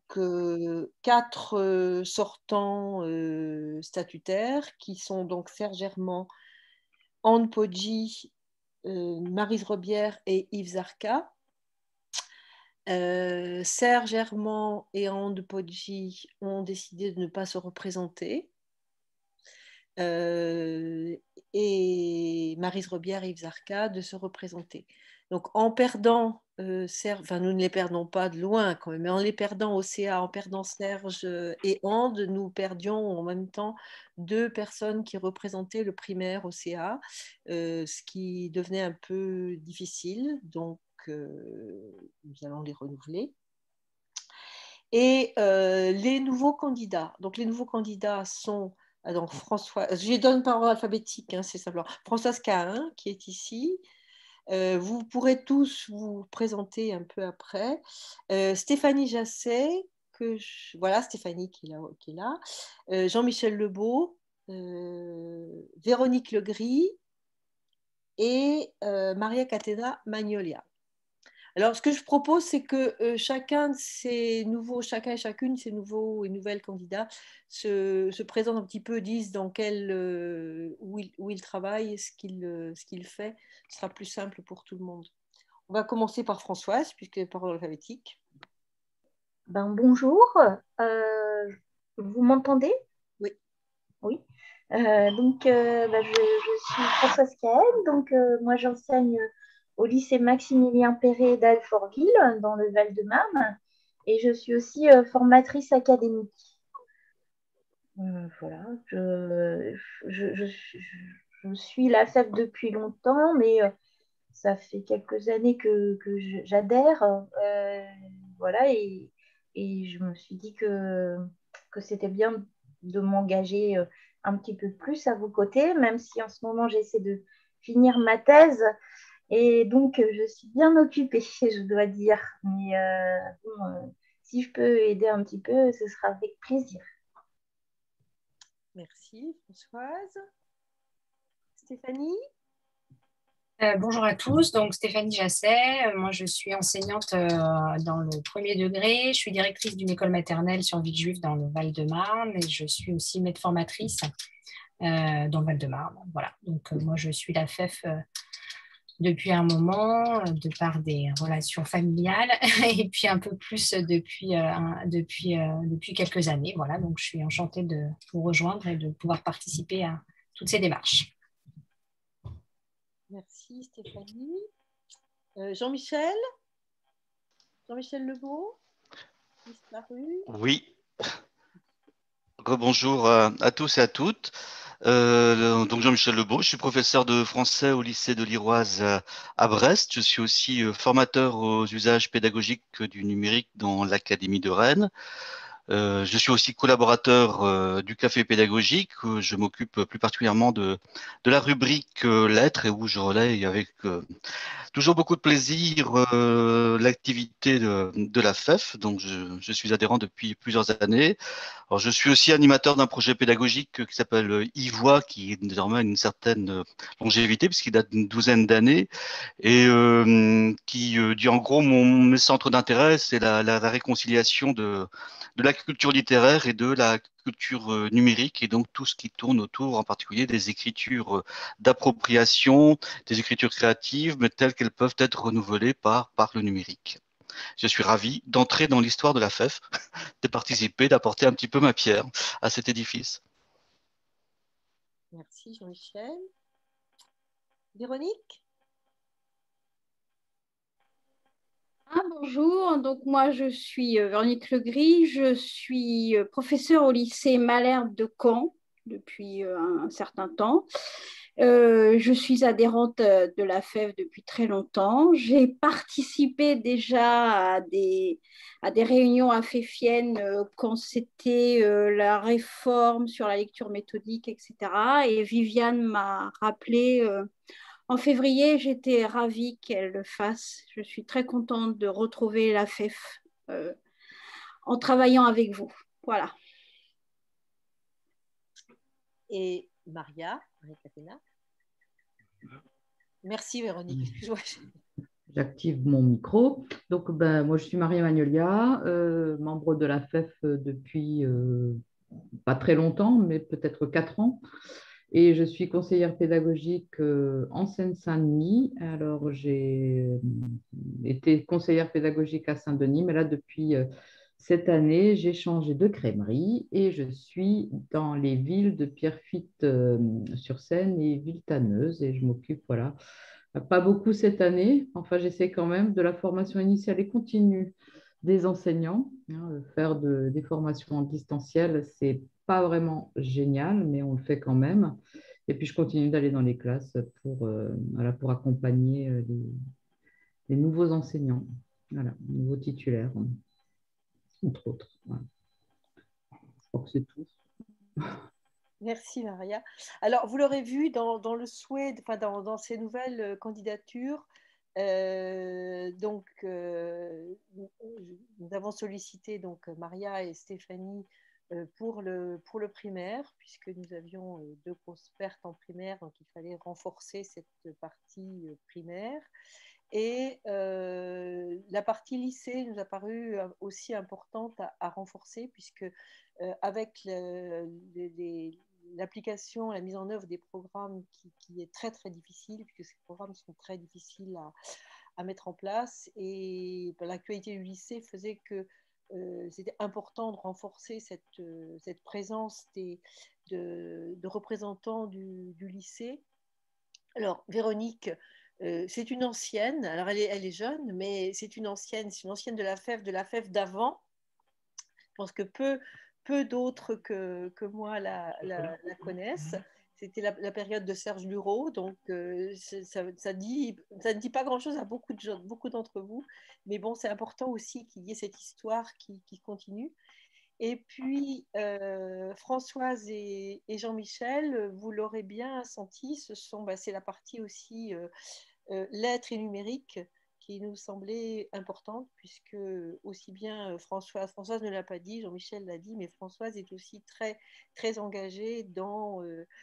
4 sortants statutaires qui sont donc Serge Herman, Anne Poggi, Maryse Robière et Yves Zarka. Serge Herman et Anne Poggi ont décidé de ne pas se représenter. Et Maryse Robière et Yves Zarka de se représenter. Donc en perdant Serge, enfin nous ne les perdons pas de loin quand même, mais en les perdant au CA, en perdant Serge et Ande, nous perdions en même temps 2 personnes qui représentaient le primaire au CA, ce qui devenait un peu difficile, donc nous allons les renouveler. Et les nouveaux candidats, donc les nouveaux candidats sont donc François, je lui donne par ordre alphabétique, hein, c'est simplement Françoise Cahin qui est ici. Vous pourrez tous vous présenter un peu après. Stéphanie Jasset, voilà Stéphanie qui est là. Jean-Michel Lebeau, Véronique Legris et Maria Catena Magnolia. Alors, ce que je propose, c'est que chacun et chacune de ces nouveaux et nouvelles candidats se présente un petit peu, disent dans où il travaille, ce qu'il fait. Ce sera plus simple pour tout le monde. On va commencer par Françoise, puisque parole alphabétique. Bonjour, vous m'entendez? Oui. Oui. Je suis Françoise Cahen, donc moi j'enseigne au lycée Maximilien Perret d'Alfortville, dans le Val-de-Marne, et je suis aussi formatrice académique. Voilà, je suis la FEF depuis longtemps, mais ça fait quelques années que j'adhère. Voilà, et je me suis dit que c'était bien de m'engager un petit peu plus à vos côtés, même si en ce moment j'essaie de finir ma thèse. Et donc, je suis bien occupée, je dois dire. Mais si je peux aider un petit peu, ce sera avec plaisir. Merci, Françoise. Stéphanie? Bonjour à tous, donc Stéphanie Jasset, moi je suis enseignante dans le 1er degré, je suis directrice d'une école maternelle sur Villejuif dans le Val-de-Marne et je suis aussi maître formatrice dans le Val-de-Marne. Voilà, donc moi je suis la FEF depuis un moment, de par des relations familiales et puis un peu plus depuis quelques années. Voilà, donc je suis enchantée de vous rejoindre et de pouvoir participer à toutes ces démarches. Merci Stéphanie. Jean-Michel Lebeau, disparu. Oui. Bonjour à tous et à toutes. Donc Jean-Michel Lebeau, je suis professeur de français au lycée de l'Iroise à Brest. Je suis aussi formateur aux usages pédagogiques du numérique dans l'Académie de Rennes. Je suis aussi collaborateur du Café pédagogique, où je m'occupe plus particulièrement de la rubrique lettres et où je relaye avec toujours beaucoup de plaisir l'activité de la FEF. Donc je suis adhérent depuis plusieurs années. Alors, je suis aussi animateur d'un projet pédagogique qui s'appelle Ivoix, qui est désormais une certaine longévité puisqu'il date d'une 12aine d'années et qui dit en gros mes centres d'intérêt, c'est la réconciliation de la culture littéraire et de la culture numérique et donc tout ce qui tourne autour en particulier des écritures d'appropriation, des écritures créatives, mais telles qu'elles peuvent être renouvelées par le numérique. Je suis ravi d'entrer dans l'histoire de la FEF, de participer, d'apporter un petit peu ma pierre à cet édifice. Merci Jean-Michel. Véronique? Bonjour, donc moi je suis Véronique Legris, je suis professeure au lycée Malherbe de Caen depuis un certain temps. Je suis adhérente de la FEF depuis très longtemps. J'ai participé déjà à des réunions aféfiennes quand c'était la réforme sur la lecture méthodique, etc. Et Viviane m'a rappelé en février, j'étais ravie qu'elle le fasse. Je suis très contente de retrouver la FEF en travaillant avec vous. Voilà. Et Maria Catena. Merci Véronique. J'active mon micro. Donc, moi, je suis Maria Magnolia, membre de la FEF depuis pas très longtemps, mais peut-être 4 ans. Et je suis conseillère pédagogique en Seine-Saint-Denis. Alors, j'ai été conseillère pédagogique à Saint-Denis, mais là, depuis cette année, j'ai changé de crèmerie et je suis dans les villes de Pierrefitte-sur-Seine et Villetaneuse. Et je m'occupe, voilà, pas beaucoup cette année. Enfin, j'essaie quand même de la formation initiale et continue des enseignants. Faire des formations en distanciel, c'est pas vraiment génial, mais on le fait quand même. Et puis, je continue d'aller dans les classes voilà, pour accompagner les nouveaux enseignants, voilà, nouveaux titulaires, entre autres. Voilà. Je crois que c'est tout. Merci Maria. Alors, vous l'aurez vu dans le souhait, enfin, dans ces nouvelles candidatures, nous avons sollicité donc Maria et Stéphanie pour le primaire, puisque nous avions 2 grosses pertes en primaire, donc il fallait renforcer cette partie primaire. Et la partie lycée nous a paru aussi importante à renforcer, puisque avec l'application, la mise en œuvre des programmes qui est très très difficile, puisque ces programmes sont très difficiles à mettre en place, et l'actualité du lycée faisait que c'était important de renforcer cette présence de représentants du lycée. Alors, Véronique, c'est une ancienne, alors elle est jeune, mais c'est une ancienne de la FEF d'avant. Je pense que peu d'autres que moi la connaissent. C'était la période de Serge Lureau, donc ça ne dit pas grand-chose à beaucoup d'entre vous, mais bon, c'est important aussi qu'il y ait cette histoire qui continue. Et puis, Françoise et Jean-Michel, vous l'aurez bien senti, c'est la partie aussi lettres et numérique qui nous semblait importante, puisque aussi bien Françoise ne l'a pas dit, Jean-Michel l'a dit, mais Françoise est aussi très, très engagée dans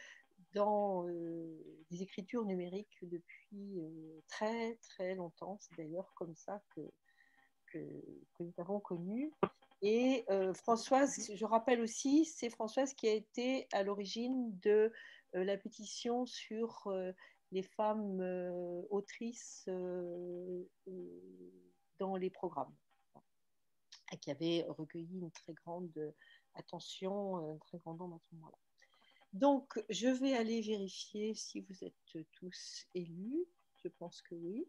des écritures numériques depuis très, très longtemps. C'est d'ailleurs comme ça que nous avons connu. Et Françoise, je rappelle aussi, c'est Françoise qui a été à l'origine de la pétition sur les femmes autrices dans les programmes, et qui avait recueilli une très grande attention, un très grand nombre à ce moment-là. Donc, je vais aller vérifier si vous êtes tous élus. Je pense que oui.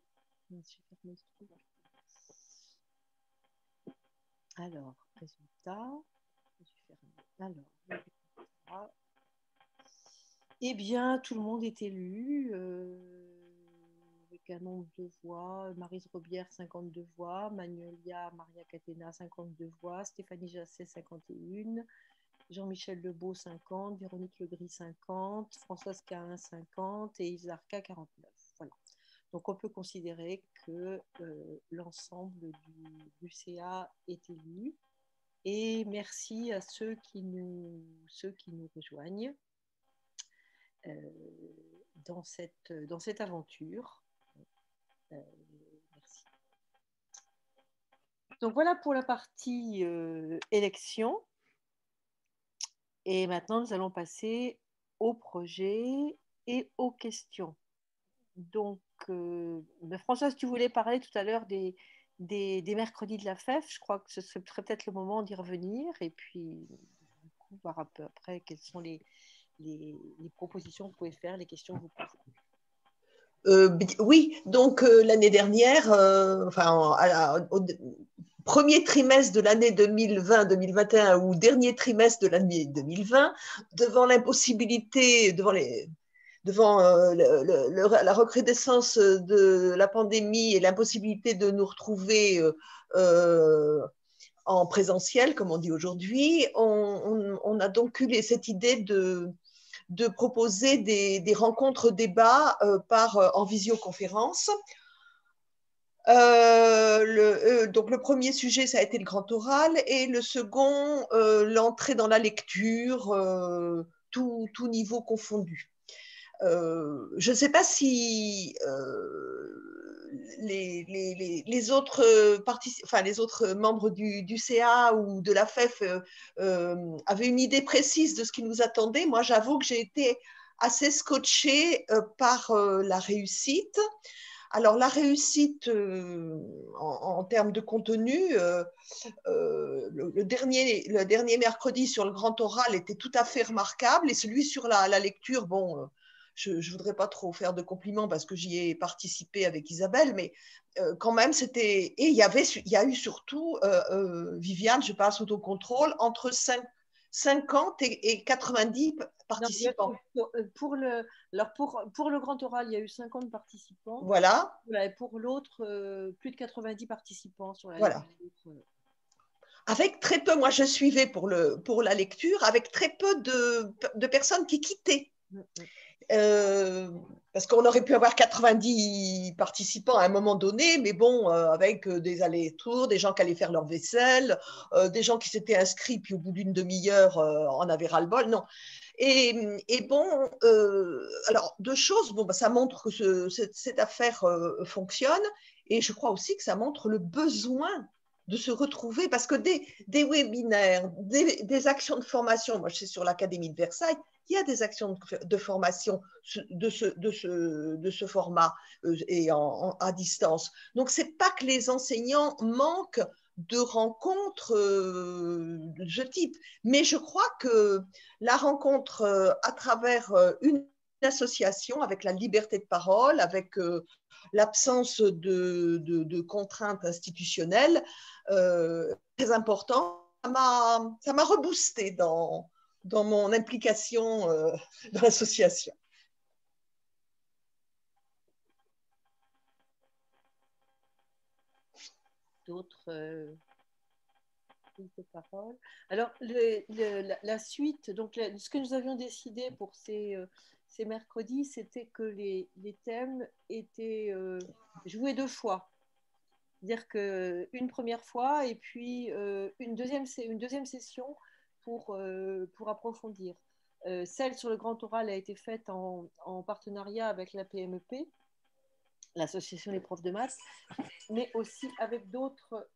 Alors, résultat. Alors, eh bien, tout le monde est élu avec un nombre de voix. Maryse Robière, 52 voix. Magnolia Maria Catena, 52 voix. Stéphanie Jasset, 51. Jean-Michel Lebeau, 50. Véronique Legris, 50. Françoise Cahin, 50. Et Yves Zarka, 49. Voilà. Donc, on peut considérer que l'ensemble du CA est élu. Et merci à ceux qui nous rejoignent dans cette aventure. Merci. Donc, voilà pour la partie élection. Et maintenant, nous allons passer au projet et aux questions. Donc, Françoise, tu voulais parler tout à l'heure des mercredis de la FEF. Je crois que ce serait peut-être le moment d'y revenir, et puis du coup, voir après quelles sont les propositions que vous pouvez faire, les questions que vous posez. Oui, donc l'année dernière, au premier trimestre de l'année 2020-2021 ou dernier trimestre de l'année 2020, devant devant la recrudescence de la pandémie et l'impossibilité de nous retrouver en présentiel, comme on dit aujourd'hui, on a donc eu cette idée de proposer des rencontres débats en visioconférence. Donc le premier sujet, ça a été le grand oral, et le second, l'entrée dans la lecture, tout niveau confondu. Je ne sais pas si les autres membres du CA ou de la FEF avaient une idée précise de ce qui nous attendait. Moi, j'avoue que j'ai été assez scotchée par la réussite. Alors, la réussite en termes de contenu, le dernier mercredi sur le grand oral était tout à fait remarquable, et celui sur la lecture, bon, je ne voudrais pas trop faire de compliments parce que j'y ai participé avec Isabelle, mais quand même, c'était… Et il y a eu surtout, Viviane, je passe sous ton contrôle, entre 50 et 90 participants. Non, pour le grand oral, il y a eu 50 participants. Voilà. Et pour l'autre, plus de 90 participants sur la lecture. Avec très peu, moi je suivais pour la lecture, avec très peu de personnes qui quittaient. Parce qu'on aurait pu avoir 90 participants à un moment donné, mais bon, avec des allers-retours, des gens qui allaient faire leur vaisselle, des gens qui s'étaient inscrits, puis au bout d'une demi-heure, en avaient ras-le-bol. Non. Et bon, alors deux choses, bon, ça montre que cette affaire fonctionne, et je crois aussi que ça montre le besoin de se retrouver, parce que des webinaires, des actions de formation, moi je sais sur l'Académie de Versailles, il y a des actions de formation de ce format et à distance. Donc, ce n'est pas que les enseignants manquent de rencontres de ce type, mais je crois que la rencontre à travers une association, avec la liberté de parole, avec l'absence de contraintes institutionnelles, très important, ça m'a reboosté dans mon implication dans l'association. D'autres paroles. Alors, la suite, donc ce que nous avions décidé pour ces mercredis, c'était que les thèmes étaient joués deux fois. C'est-à-dire qu'une première fois et puis une deuxième session pour approfondir. Celle sur le grand oral a été faite en partenariat avec la PMEP, l'association des profs de maths, mais aussi avec d'autres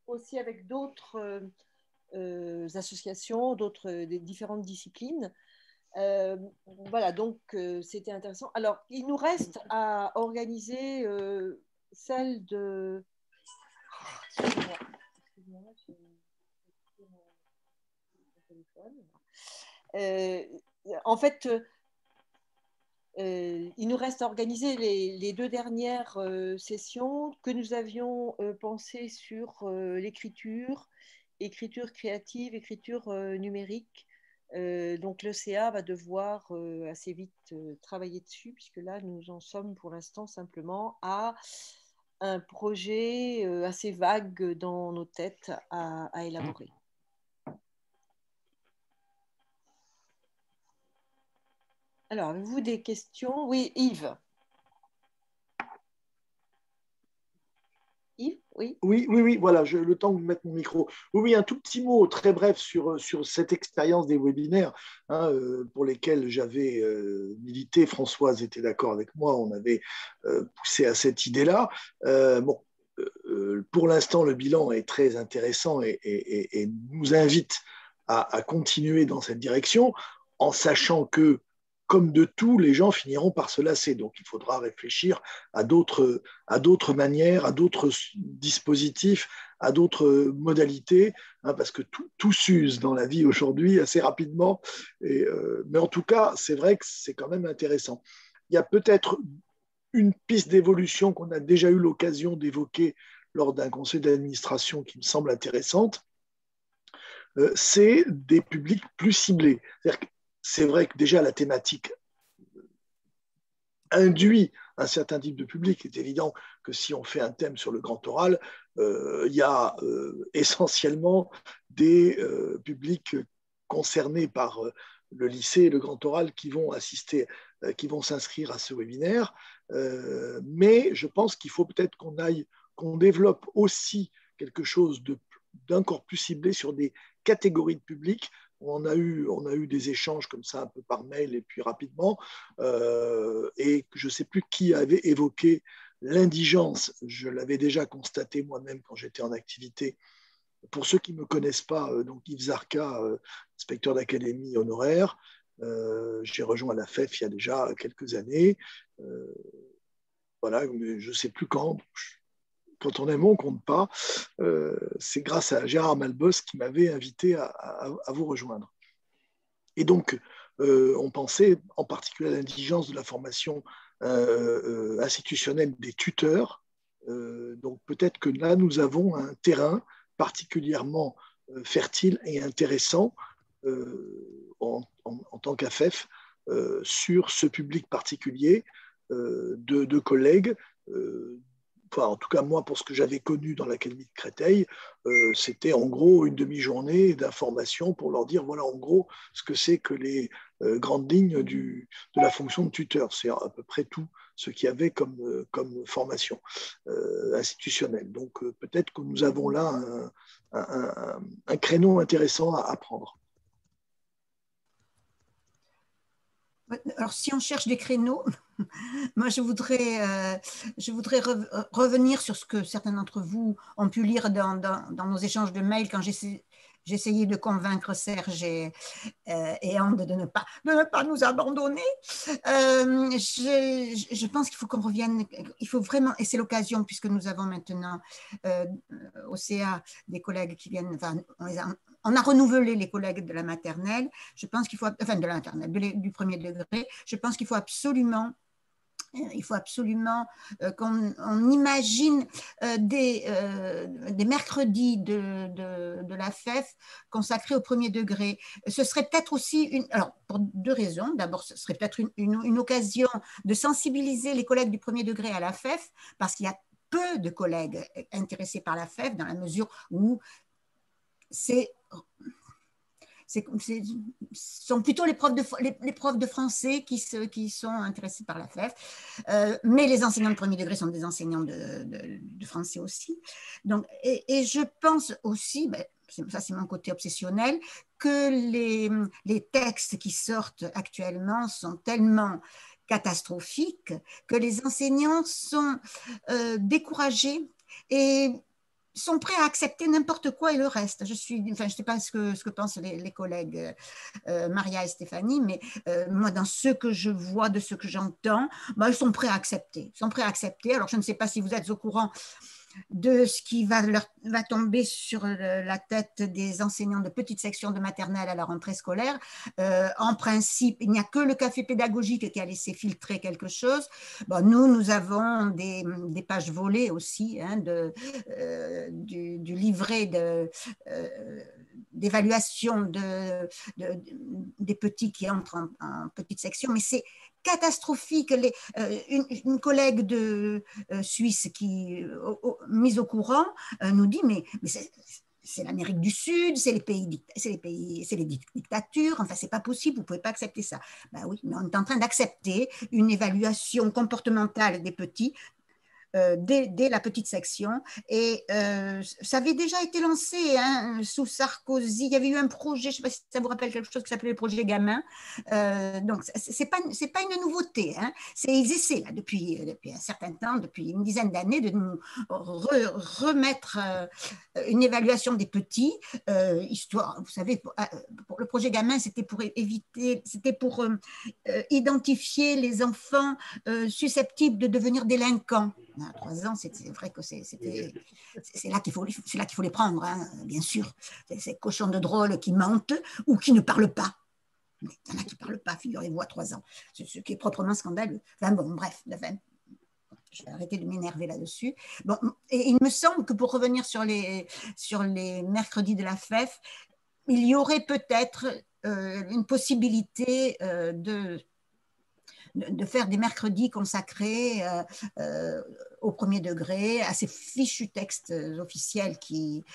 associations, des différentes disciplines. Voilà, donc c'était intéressant. Alors, il nous reste à organiser celle de… Excusez-moi, en fait, il nous reste à organiser les deux dernières sessions que nous avions pensées sur l'écriture créative, écriture numérique. Donc l'ECA va devoir assez vite travailler dessus, puisque là, nous en sommes pour l'instant simplement à un projet assez vague dans nos têtes à élaborer. Alors, avez-vous des questions? Oui, Yves. Yves, oui. Oui, voilà, le temps de vous mettre mon micro. Oui, un tout petit mot très bref sur cette expérience des webinaires pour lesquels j'avais milité. Françoise était d'accord avec moi, on avait poussé à cette idée-là. Pour l'instant, le bilan est très intéressant et nous invite à continuer dans cette direction, en sachant que, comme de tout, les gens finiront par se lasser. Donc, il faudra réfléchir à d'autres manières, à d'autres dispositifs, à d'autres modalités, parce que tout s'use dans la vie aujourd'hui assez rapidement. Mais en tout cas, c'est vrai que c'est quand même intéressant. Il y a peut-être une piste d'évolution qu'on a déjà eu l'occasion d'évoquer lors d'un conseil d'administration qui me semble intéressante, c'est des publics plus ciblés. C'est-à-dire que c'est vrai que déjà la thématique induit un certain type de public. Il est évident que si on fait un thème sur le grand oral, il y a essentiellement des publics concernés par le lycée et le grand oral qui vont assister, qui vont s'inscrire à ce webinaire. Mais je pense qu'il faut peut-être qu'on développe aussi quelque chose d'encore plus ciblé sur des catégories de publics. On a eu des échanges comme ça un peu par mail et puis rapidement, et je ne sais plus qui avait évoqué l'indigence. Je l'avais déjà constaté moi-même quand j'étais en activité. Pour ceux qui ne me connaissent pas, donc Yves Zarka, inspecteur d'académie honoraire, j'ai rejoint la FEF il y a déjà quelques années. Voilà, je ne sais plus quand on aime, on ne compte pas. C'est grâce à Gérard Malbos qui m'avait invité à vous rejoindre. Et donc, on pensait en particulier à l'indigence de la formation institutionnelle des tuteurs. Donc, peut-être que là, nous avons un terrain particulièrement fertile et intéressant en tant qu'AFEF sur ce public particulier de collègues. Enfin, en tout cas, moi, pour ce que j'avais connu dans l'Académie de Créteil, c'était en gros une demi-journée d'information pour leur dire, voilà, en gros, ce que c'est que les grandes lignes de la fonction de tuteur. C'est à peu près tout ce qu'il y avait comme formation institutionnelle. Donc, peut-être que nous avons là un créneau intéressant à prendre. Alors, si on cherche des créneaux, moi, je voudrais revenir sur ce que certains d'entre vous ont pu lire dans nos échanges de mails quand j'essayais de convaincre Serge et Anne de ne pas nous abandonner. Je pense qu'il faut qu'on revienne, il faut vraiment, et c'est l'occasion puisque nous avons maintenant au CA des collègues qui viennent, enfin, on a renouvelé les collègues de la maternelle, je pense qu'il faut, enfin de la maternelle, du premier degré, je pense qu'il faut absolument qu'on imagine des mercredis de la FEF consacrés au premier degré. Ce serait peut-être aussi, alors pour deux raisons. D'abord, ce serait peut-être une occasion de sensibiliser les collègues du premier degré à la FEF, parce qu'il y a peu de collègues intéressés par la FEF, dans la mesure où sont plutôt les profs de français qui sont intéressés par la FEF, mais les enseignants de premier degré sont des enseignants de français aussi. Donc, et je pense aussi, ça c'est mon côté obsessionnel, que les textes qui sortent actuellement sont tellement catastrophiques que les enseignants sont découragés et sont prêts à accepter n'importe quoi et le reste. Je ne sais pas ce que pensent les collègues Maria et Stéphanie, mais moi, dans ce que je vois, de ce que j'entends, ils sont prêts à accepter. Alors, je ne sais pas si vous êtes au courant de ce qui va tomber sur la tête des enseignants de petite section de maternelle à la rentrée scolaire. En principe, il n'y a que le café pédagogique qui a laissé filtrer quelque chose. Nous avons des pages volées aussi du livret d'évaluation des petits qui entrent en petite section, mais c'est catastrophique. Une collègue de Suisse qui, mise au courant, nous dit mais c'est l'Amérique du Sud, c'est les dictatures, enfin c'est pas possible, vous pouvez pas accepter ça. Oui, mais on est en train d'accepter une évaluation comportementale des petits dès la petite section, et ça avait déjà été lancé sous Sarkozy. Il y avait eu un projet, je ne sais pas si ça vous rappelle quelque chose, qui s'appelait le projet Gamin. Donc c'est pas une nouveauté, ils essaient là, depuis un certain temps, depuis une dizaine d'années, de nous remettre une évaluation des petits, histoire, vous savez, pour le projet Gamin, c'était pour identifier les enfants susceptibles de devenir délinquants. À 3 ans, c'est vrai que c'est là qu'il faut les prendre, bien sûr. Ces cochons de drôle qui mentent ou qui ne parlent pas. Il y en a qui ne parlent pas, figurez-vous, à 3 ans. Ce qui est proprement scandaleux. Bref, je vais arrêter de m'énerver là-dessus. Et il me semble que pour revenir sur les mercredis de la FEF, il y aurait peut-être une possibilité de faire des mercredis consacrés au premier degré, à ces fichus textes officiels qui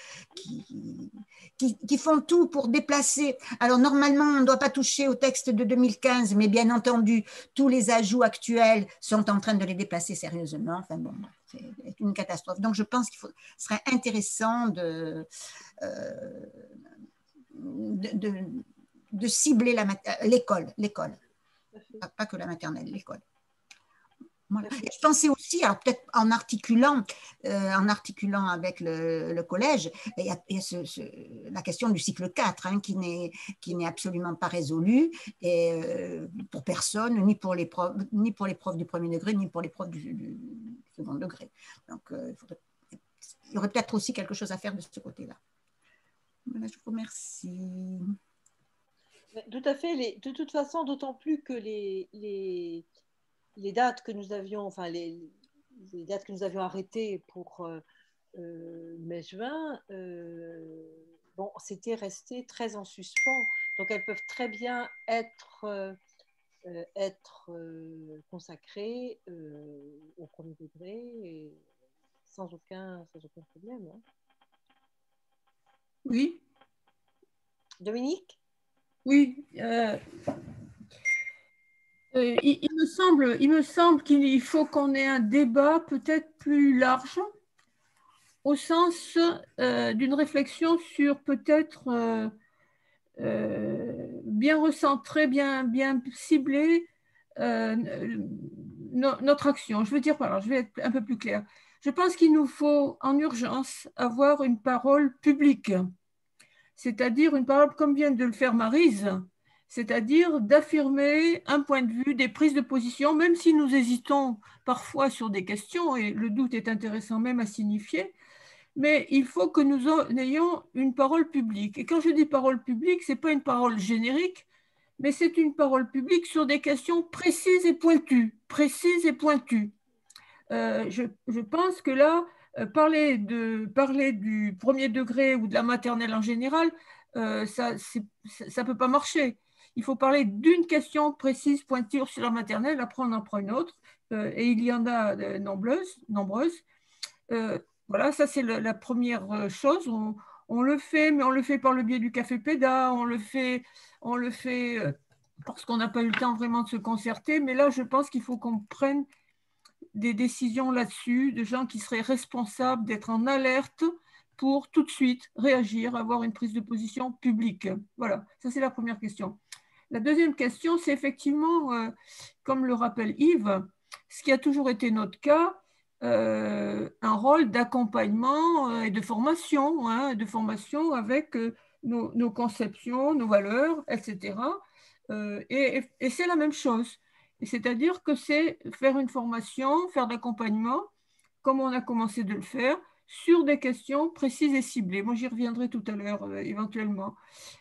font tout pour déplacer. Alors normalement, on ne doit pas toucher au texte de 2015, mais bien entendu, tous les ajouts actuels sont en train de les déplacer sérieusement. Enfin bon, c'est une catastrophe. Donc je pense qu'il serait intéressant de cibler l'école, pas que la maternelle, l'école. Voilà. Et je pensais aussi, alors peut-être en articulant avec le collège, il y a la question du cycle 4 hein, qui n'est absolument pas résolue et, pour personne, ni pour les profs du premier degré, ni pour les profs du second degré. Donc il y aurait peut-être aussi quelque chose à faire de ce côté-là. Voilà, je vous remercie. Tout à fait. De toute façon, d'autant plus que les dates que nous avions, enfin les dates que nous avions arrêtées pour mai-juin, bon, c'était resté très en suspens. Donc elles peuvent très bien être consacrées au premier degré et sans aucun problème. Hein. Oui. Dominique ? Oui. Il me semble qu'il faut qu'on ait un débat peut-être plus large au sens d'une réflexion sur peut-être bien recentrée, bien ciblée notre action. Je veux dire, alors, je vais être un peu plus claire. Je pense qu'il nous faut en urgence avoir une parole publique, c'est-à-dire une parole comme vient de le faire Maryse, c'est-à-dire d'affirmer un point de vue, des prises de position, même si nous hésitons parfois sur des questions, et le doute est intéressant même à signifier, mais il faut que nous ayons une parole publique. Et quand je dis parole publique, ce n'est pas une parole générique, mais c'est une parole publique sur des questions précises et pointues. Je pense que là, parler du premier degré ou de la maternelle en général, ça ne peut pas marcher. Il faut parler d'une question précise, pointue sur la maternelle, après on en prend une autre, et il y en a nombreuses. Voilà, ça c'est la première chose. On le fait, mais on le fait par le biais du Café Péda, on le fait parce qu'on n'a pas eu le temps vraiment de se concerter, mais là je pense qu'il faut qu'on prenne des décisions là-dessus, de gens qui seraient responsables d'être en alerte pour tout de suite réagir, avoir une prise de position publique. Voilà, ça c'est la première question. La deuxième question, c'est effectivement, comme le rappelle Yves, ce qui a toujours été notre cas, un rôle d'accompagnement et de formation avec nos conceptions, nos valeurs, etc. Et c'est la même chose. C'est-à-dire que c'est faire une formation, faire de l'accompagnement, comme on a commencé de le faire, sur des questions précises et ciblées. Moi, j'y reviendrai tout à l'heure, éventuellement.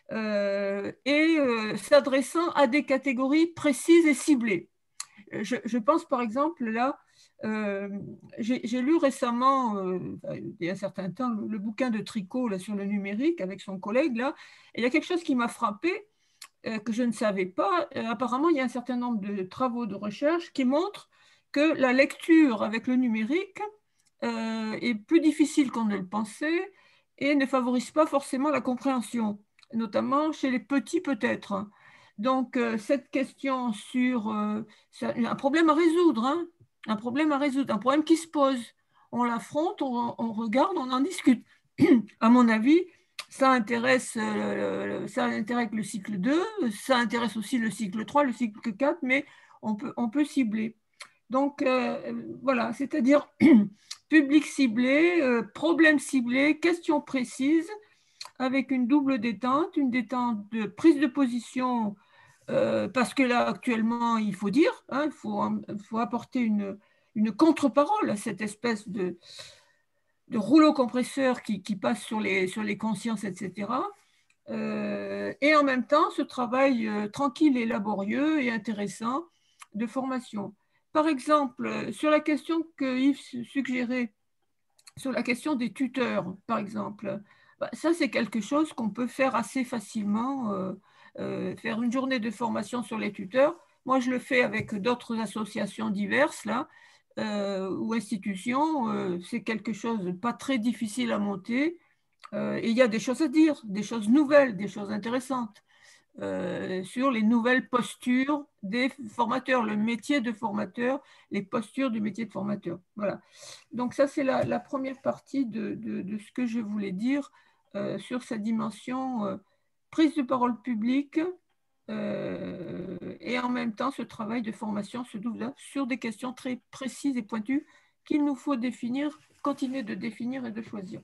S'adressant à des catégories précises et ciblées. Je pense, par exemple, là, j'ai lu récemment, il y a un certain temps, le bouquin de Tricot là, sur le numérique avec son collègue, là, et il y a quelque chose qui m'a frappé, que je ne savais pas. Apparemment, il y a un certain nombre de travaux de recherche qui montrent que la lecture avec le numérique est plus difficile qu'on ne le pensait et ne favorise pas forcément la compréhension, notamment chez les petits peut-être. Donc, cette question sur un problème à résoudre, hein, un problème qui se pose. On l'affronte, on regarde, on en discute. À mon avis, ça intéresse le cycle 2, ça intéresse aussi le cycle 3, le cycle 4, mais on peut cibler. Donc, voilà, c'est-à-dire public ciblé, problème ciblé, question précise, avec une double détente, une détente de prise de position, parce que là, actuellement, il faut dire, hein, il faut apporter une contre-parole à cette espèce de rouleau compresseur qui passe sur les consciences, etc. Et en même temps, ce travail tranquille et laborieux et intéressant de formation. Par exemple, sur la question que Yves suggérait, sur la question des tuteurs, par exemple, ça c'est quelque chose qu'on peut faire assez facilement, faire une journée de formation sur les tuteurs, Moi, je le fais avec d'autres associations diverses, là, ou institutions. C'est quelque chose de pas très difficile à monter. Et il y a des choses à dire, des choses nouvelles, des choses intéressantes. Sur les nouvelles postures des formateurs, le métier de formateur, les postures du métier de formateur. Voilà. Donc ça, c'est la première partie de ce que je voulais dire sur cette dimension prise de parole publique et en même temps ce travail de formation sur des questions très précises et pointues qu'il nous faut définir, continuer de définir et de choisir.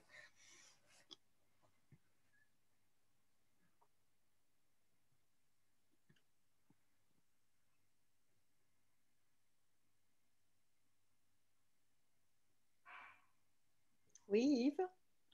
Oui, Yves.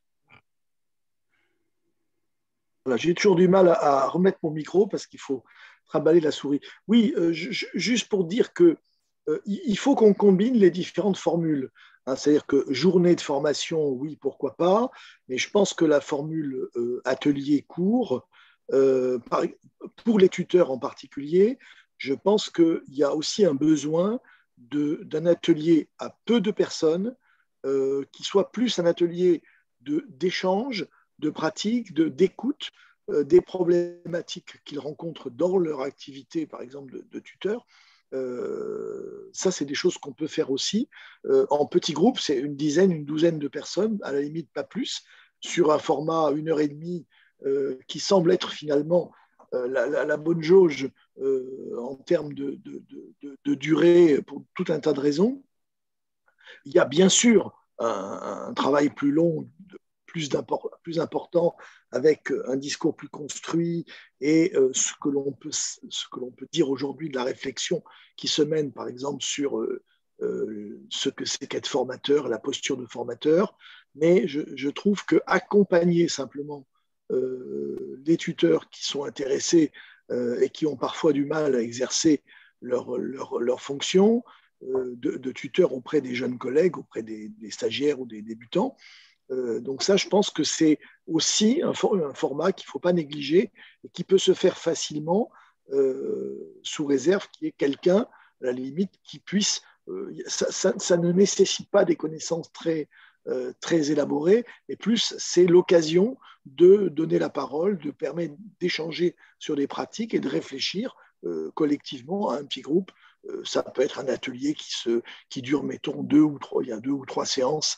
Voilà, j'ai toujours du mal à remettre mon micro parce qu'il faut trimballer la souris. Oui, juste pour dire que il faut qu'on combine les différentes formules. Hein, c'est-à-dire que journée de formation, oui, pourquoi pas, mais je pense que la formule atelier cours, pour les tuteurs en particulier, je pense qu'il y a aussi un besoin d'un atelier à peu de personnes, qui soit plus un atelier d'échange, de pratique, d'écoute des problématiques qu'ils rencontrent dans leur activité, par exemple, de tuteur. Ça, c'est des choses qu'on peut faire aussi. En petits groupes, c'est une dizaine, une douzaine de personnes, à la limite pas plus, sur un format 1 h 30 qui semble être finalement la bonne jauge en termes de durée pour tout un tas de raisons. Il y a bien sûr un travail plus long, plus important, avec un discours plus construit et ce que l'on peut dire aujourd'hui de la réflexion qui se mène, par exemple, sur ce que c'est qu'être formateur, la posture de formateur. Mais je trouve qu'accompagner simplement les tuteurs qui sont intéressés et qui ont parfois du mal à exercer leur fonction de tuteur auprès des jeunes collègues, auprès des stagiaires ou des débutants. Donc ça, je pense que c'est aussi un format qu'il ne faut pas négliger et qui peut se faire facilement sous réserve qu'il y ait quelqu'un, à la limite, qui puisse... ça ne nécessite pas des connaissances très élaborées, mais plus c'est l'occasion de donner la parole, de permettre d'échanger sur des pratiques et de réfléchir collectivement à un petit groupe. Ça peut être un atelier qui dure, mettons, il y a 2 ou 3 séances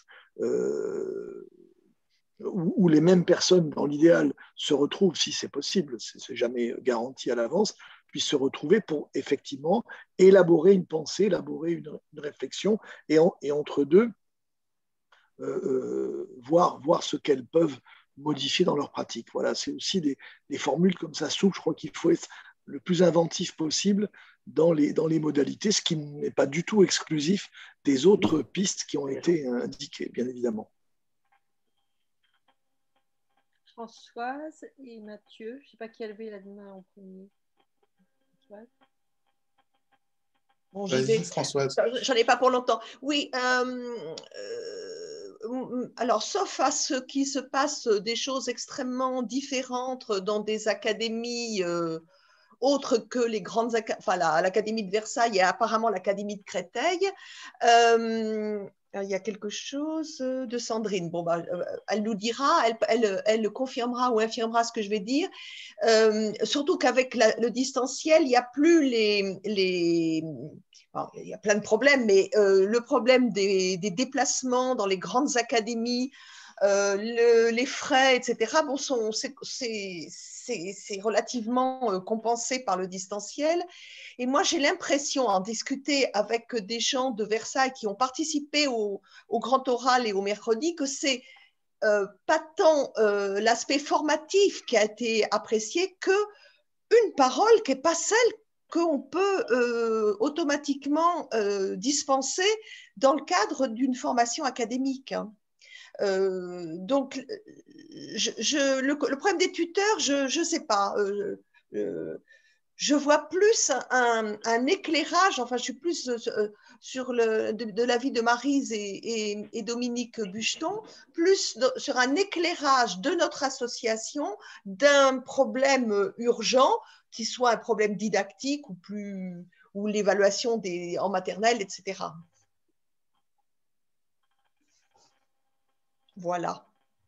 où les mêmes personnes, dans l'idéal, se retrouvent, si c'est possible, c'est jamais garanti à l'avance, puissent se retrouver pour effectivement élaborer une pensée, élaborer une réflexion, et entre deux, voir ce qu'elles peuvent modifier dans leur pratique. Voilà, c'est aussi des formules comme ça s'ouvrent. Je crois qu'il faut être le plus inventif possible dans les modalités, ce qui n'est pas du tout exclusif des autres pistes qui ont été indiquées, bien évidemment. Françoise et Mathieu, je ne sais pas qui a levé la main en premier. Françoise. Bon, j'y vais. Françoise. J'en ai pas pour longtemps. Oui, alors, sauf à ce qui se passe des choses extrêmement différentes dans des académies autres que les grandes, enfin l'Académie de Versailles et apparemment l'Académie de Créteil, il y a quelque chose de Sandrine. Bon, bah, elle nous dira, elle confirmera ou infirmera ce que je vais dire. Surtout qu'avec le distanciel, il n'y a plus alors, il y a plein de problèmes, mais le problème des déplacements dans les grandes académies, les frais, etc., bon, c'est relativement compensé par le distanciel. Et moi, j'ai l'impression, en discuter avec des gens de Versailles qui ont participé au grand oral et au mercredi, que c'est pas tant l'aspect formatif qui a été apprécié que une parole qui n'est pas celle qu'on peut automatiquement dispenser dans le cadre d'une formation académique. Donc, le problème des tuteurs, je ne sais pas. je vois plus un éclairage, enfin je suis plus sur de l'avis de Maryse et Dominique Bucheton, plus sur un éclairage de notre association d'un problème urgent, qui soit un problème didactique ou l'évaluation en maternelle, etc. Voilà.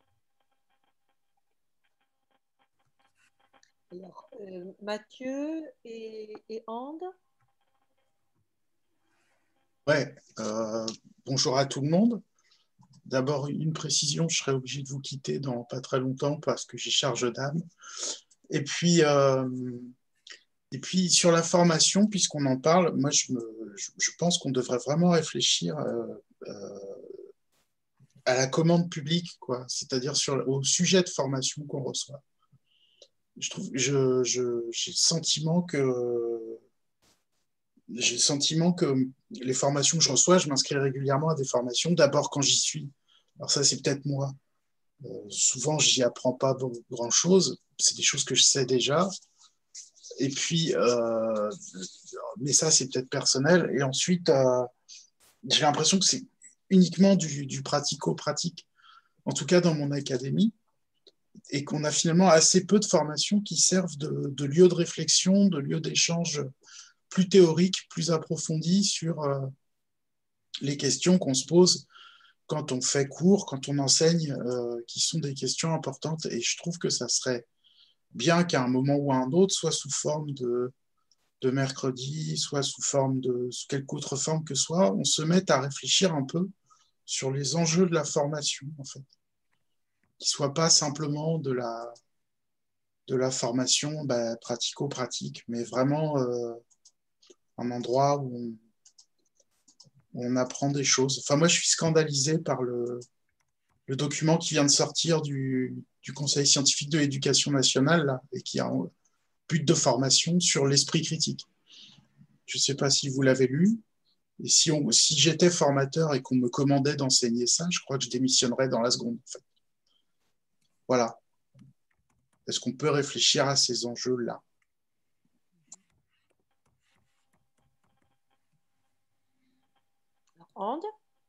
Alors, Mathieu et Ande. Ouais, bonjour à tout le monde. D'abord, une précision, je serai obligé de vous quitter dans pas très longtemps parce que j'ai charge d'âme. Et puis sur la formation, puisqu'on en parle, moi je pense qu'on devrait vraiment réfléchir à la commande publique, quoi, c'est-à-dire au sujet de formation qu'on reçoit. J'ai le sentiment que les formations que je reçois, je m'inscris régulièrement à des formations, d'abord quand j'y suis. Alors ça, c'est peut-être moi. Souvent, j'y apprends pas grand-chose. C'est des choses que je sais déjà. Et puis, mais ça, c'est peut-être personnel. Et ensuite, j'ai l'impression que c'est uniquement du pratico-pratique, en tout cas dans mon académie, et qu'on a finalement assez peu de formations qui servent de lieu de réflexion, de lieu d'échange plus théorique, plus approfondie sur les questions qu'on se pose quand on fait cours, quand on enseigne, qui sont des questions importantes. Et je trouve que ça serait bien qu'à un moment ou à un autre, soit sous forme de mercredi, soit sous quelque autre forme que soit, on se mette à réfléchir un peu sur les enjeux de la formation, en fait. Qui ne soit pas simplement de la formation pratico-pratique, mais vraiment un endroit où on apprend des choses. Enfin, moi, je suis scandalisé par le document qui vient de sortir du Conseil scientifique de l'éducation nationale, là, et qui a un but de formation sur l'esprit critique. Je ne sais pas si vous l'avez lu. Et si j'étais formateur et qu'on me commandait d'enseigner ça, je crois que je démissionnerais dans la seconde, en fait. Voilà. Est-ce qu'on peut réfléchir à ces enjeux-là? Ande?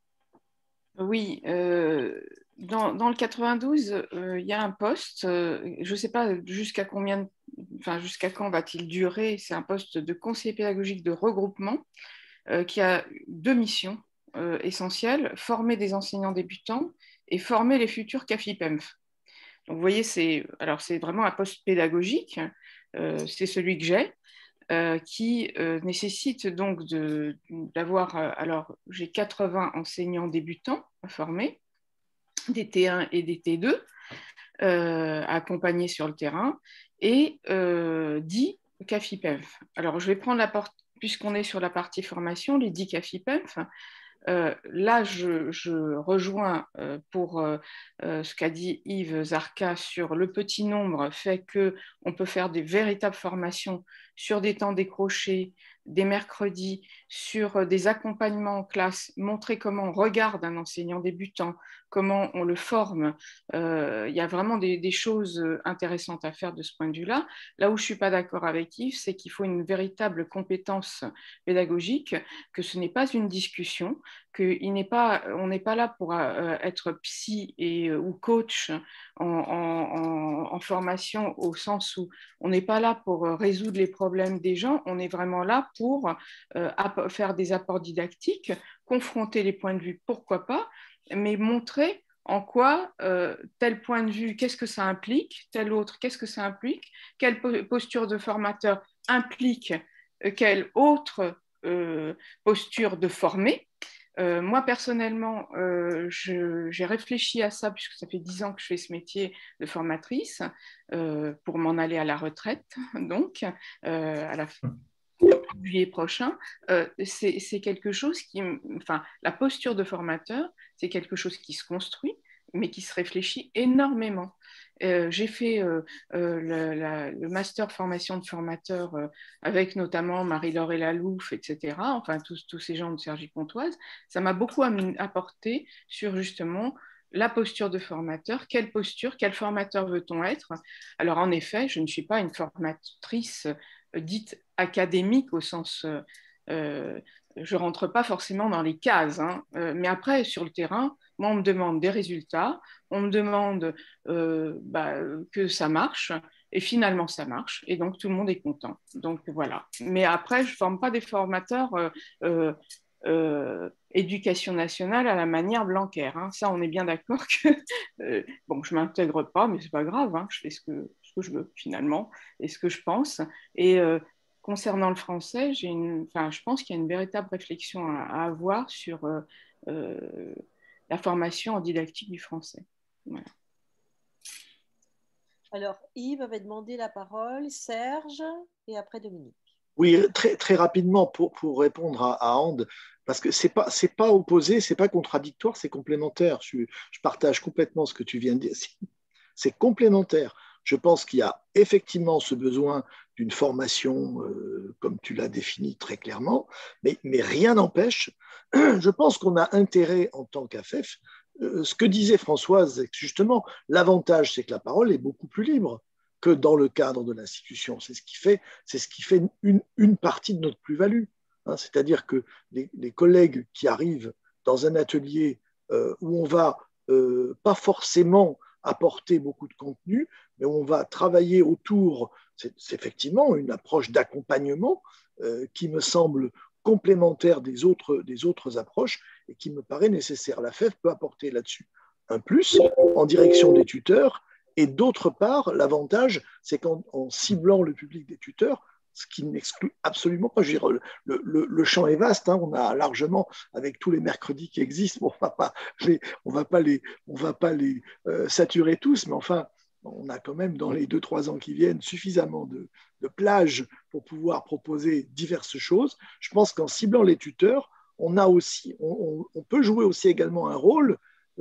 Oui, dans le 92, il y a un poste, je ne sais pas jusqu'à quand va-t-il durer, c'est un poste de conseiller pédagogique de regroupement qui a deux missions essentielles, former des enseignants débutants et former les futurs CAFIPEMF. Donc vous voyez, c'est vraiment un poste pédagogique, c'est celui que j'ai. Qui nécessite donc d'avoir, alors j'ai 80 enseignants débutants à former, des T1 et des T2, à accompagner sur le terrain, et 10 CAFIPEMF. Alors je vais prendre puisqu'on est sur la partie formation, les 10 CAFIPEMF. Là, je rejoins pour ce qu'a dit Yves Zarka sur le petit nombre fait qu'on peut faire des véritables formations sur des temps décrochés, des mercredis, sur des accompagnements en classe, montrer comment on regarde un enseignant débutant, comment on le forme. Il y a vraiment des choses intéressantes à faire de ce point de vue-là. Là où je ne suis pas d'accord avec Yves, c'est qu'il faut une véritable compétence pédagogique, que ce n'est pas une discussion, on n'est pas là pour être psy ou coach en formation, au sens où on n'est pas là pour résoudre les problèmes des gens, on est vraiment là pour faire des apports didactiques, confronter les points de vue, pourquoi pas, mais montrer en quoi tel point de vue, qu'est-ce que ça implique, tel autre, qu'est-ce que ça implique, quelle posture de formateur implique quelle autre posture de former. Moi, personnellement, j'ai réfléchi à ça, puisque ça fait 10 ans que je fais ce métier de formatrice, pour m'en aller à la retraite, donc, à la fin juillet prochain. C'est quelque chose la posture de formateur, c'est quelque chose qui se construit, mais qui se réfléchit énormément. J'ai fait le master formation de formateur avec notamment Marie-Laure Lalouf, etc., enfin tous ces gens de Cergy Pontoise. Ça m'a beaucoup apporté sur justement la posture de formateur, quelle formateur veut-on être? Alors en effet, je ne suis pas une formatrice dite académique au sens... je ne rentre pas forcément dans les cases, hein, mais après, sur le terrain, moi, on me demande des résultats, on me demande que ça marche, et finalement, ça marche, et donc tout le monde est content. Donc voilà. Mais après, je ne forme pas des formateurs éducation nationale à la manière Blanquer. Hein. Ça, on est bien d'accord que bon, je ne m'intègre pas, mais ce n'est pas grave, hein. Je fais ce que je veux finalement et ce que je pense. Et concernant le français, je pense qu'il y a une véritable réflexion à avoir sur la formation en didactique du français. Voilà. Alors, Yves avait demandé la parole, Serge, et après Dominique. Oui, très, très rapidement pour répondre à Anne, parce que c'est pas opposé, c'est pas contradictoire, c'est complémentaire. Je partage complètement ce que tu viens de dire. C'est complémentaire. Je pense qu'il y a effectivement ce besoin d'une formation, comme tu l'as défini très clairement, mais rien n'empêche. Je pense qu'on a intérêt en tant qu'AFEF, ce que disait Françoise, justement, l'avantage, c'est que la parole est beaucoup plus libre que dans le cadre de l'institution. C'est ce qui fait une partie de notre plus-value. Hein, c'est-à-dire que les collègues qui arrivent dans un atelier où on va pas forcément apporter beaucoup de contenu, mais où on va travailler autour, c'est effectivement une approche d'accompagnement qui me semble complémentaire des autres approches et qui me paraît nécessaire. La FEF peut apporter là-dessus un plus en direction des tuteurs. Et d'autre part, l'avantage, c'est qu'en ciblant le public des tuteurs, ce qui n'exclut absolument pas, je veux dire, le champ est vaste, hein, on a largement, avec tous les mercredis qui existent, on va pas les saturer tous, mais enfin, on a quand même dans les 2-3 ans qui viennent suffisamment de plages pour pouvoir proposer diverses choses. Je pense qu'en ciblant les tuteurs, on peut jouer aussi également un rôle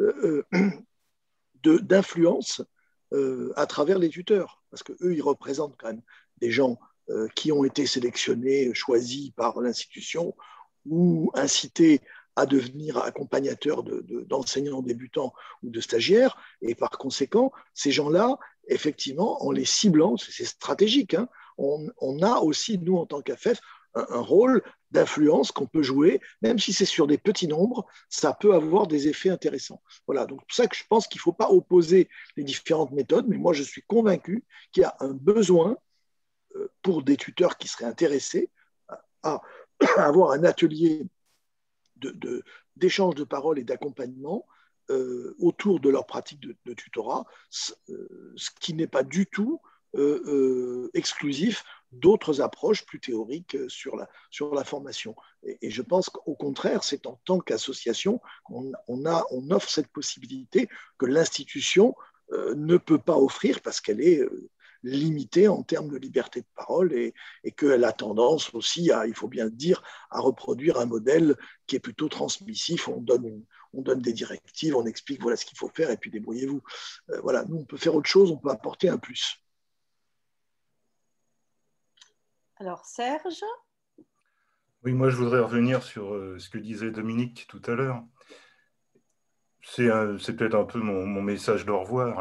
d'influence à travers les tuteurs, parce qu'eux, ils représentent quand même des gens qui ont été sélectionnés, choisis par l'institution ou incités à devenir accompagnateurs d'enseignants débutants ou de stagiaires. Et par conséquent, ces gens-là, effectivement, en les ciblant, c'est stratégique, hein, on a aussi, nous, en tant qu'AFEF, un rôle d'influence qu'on peut jouer, même si c'est sur des petits nombres, ça peut avoir des effets intéressants. Voilà, donc c'est pour ça que je pense qu'il ne faut pas opposer les différentes méthodes, mais moi je suis convaincu qu'il y a un besoin pour des tuteurs qui seraient intéressés à avoir un atelier d'échange de paroles et d'accompagnement autour de leur pratique de tutorat, ce qui n'est pas du tout exclusif d'autres approches plus théoriques sur la formation. Et je pense qu'au contraire, c'est en tant qu'association qu'on offre cette possibilité que l'institution ne peut pas offrir parce qu'elle est limitée en termes de liberté de parole et qu'elle a tendance aussi, il faut bien le dire, à reproduire un modèle qui est plutôt transmissif. On donne des directives, on explique voilà ce qu'il faut faire et puis débrouillez-vous. Voilà, nous, on peut faire autre chose, on peut apporter un plus. Alors, Serge? Oui, moi, je voudrais revenir sur ce que disait Dominique tout à l'heure. C'est peut-être un peu mon message d'au revoir.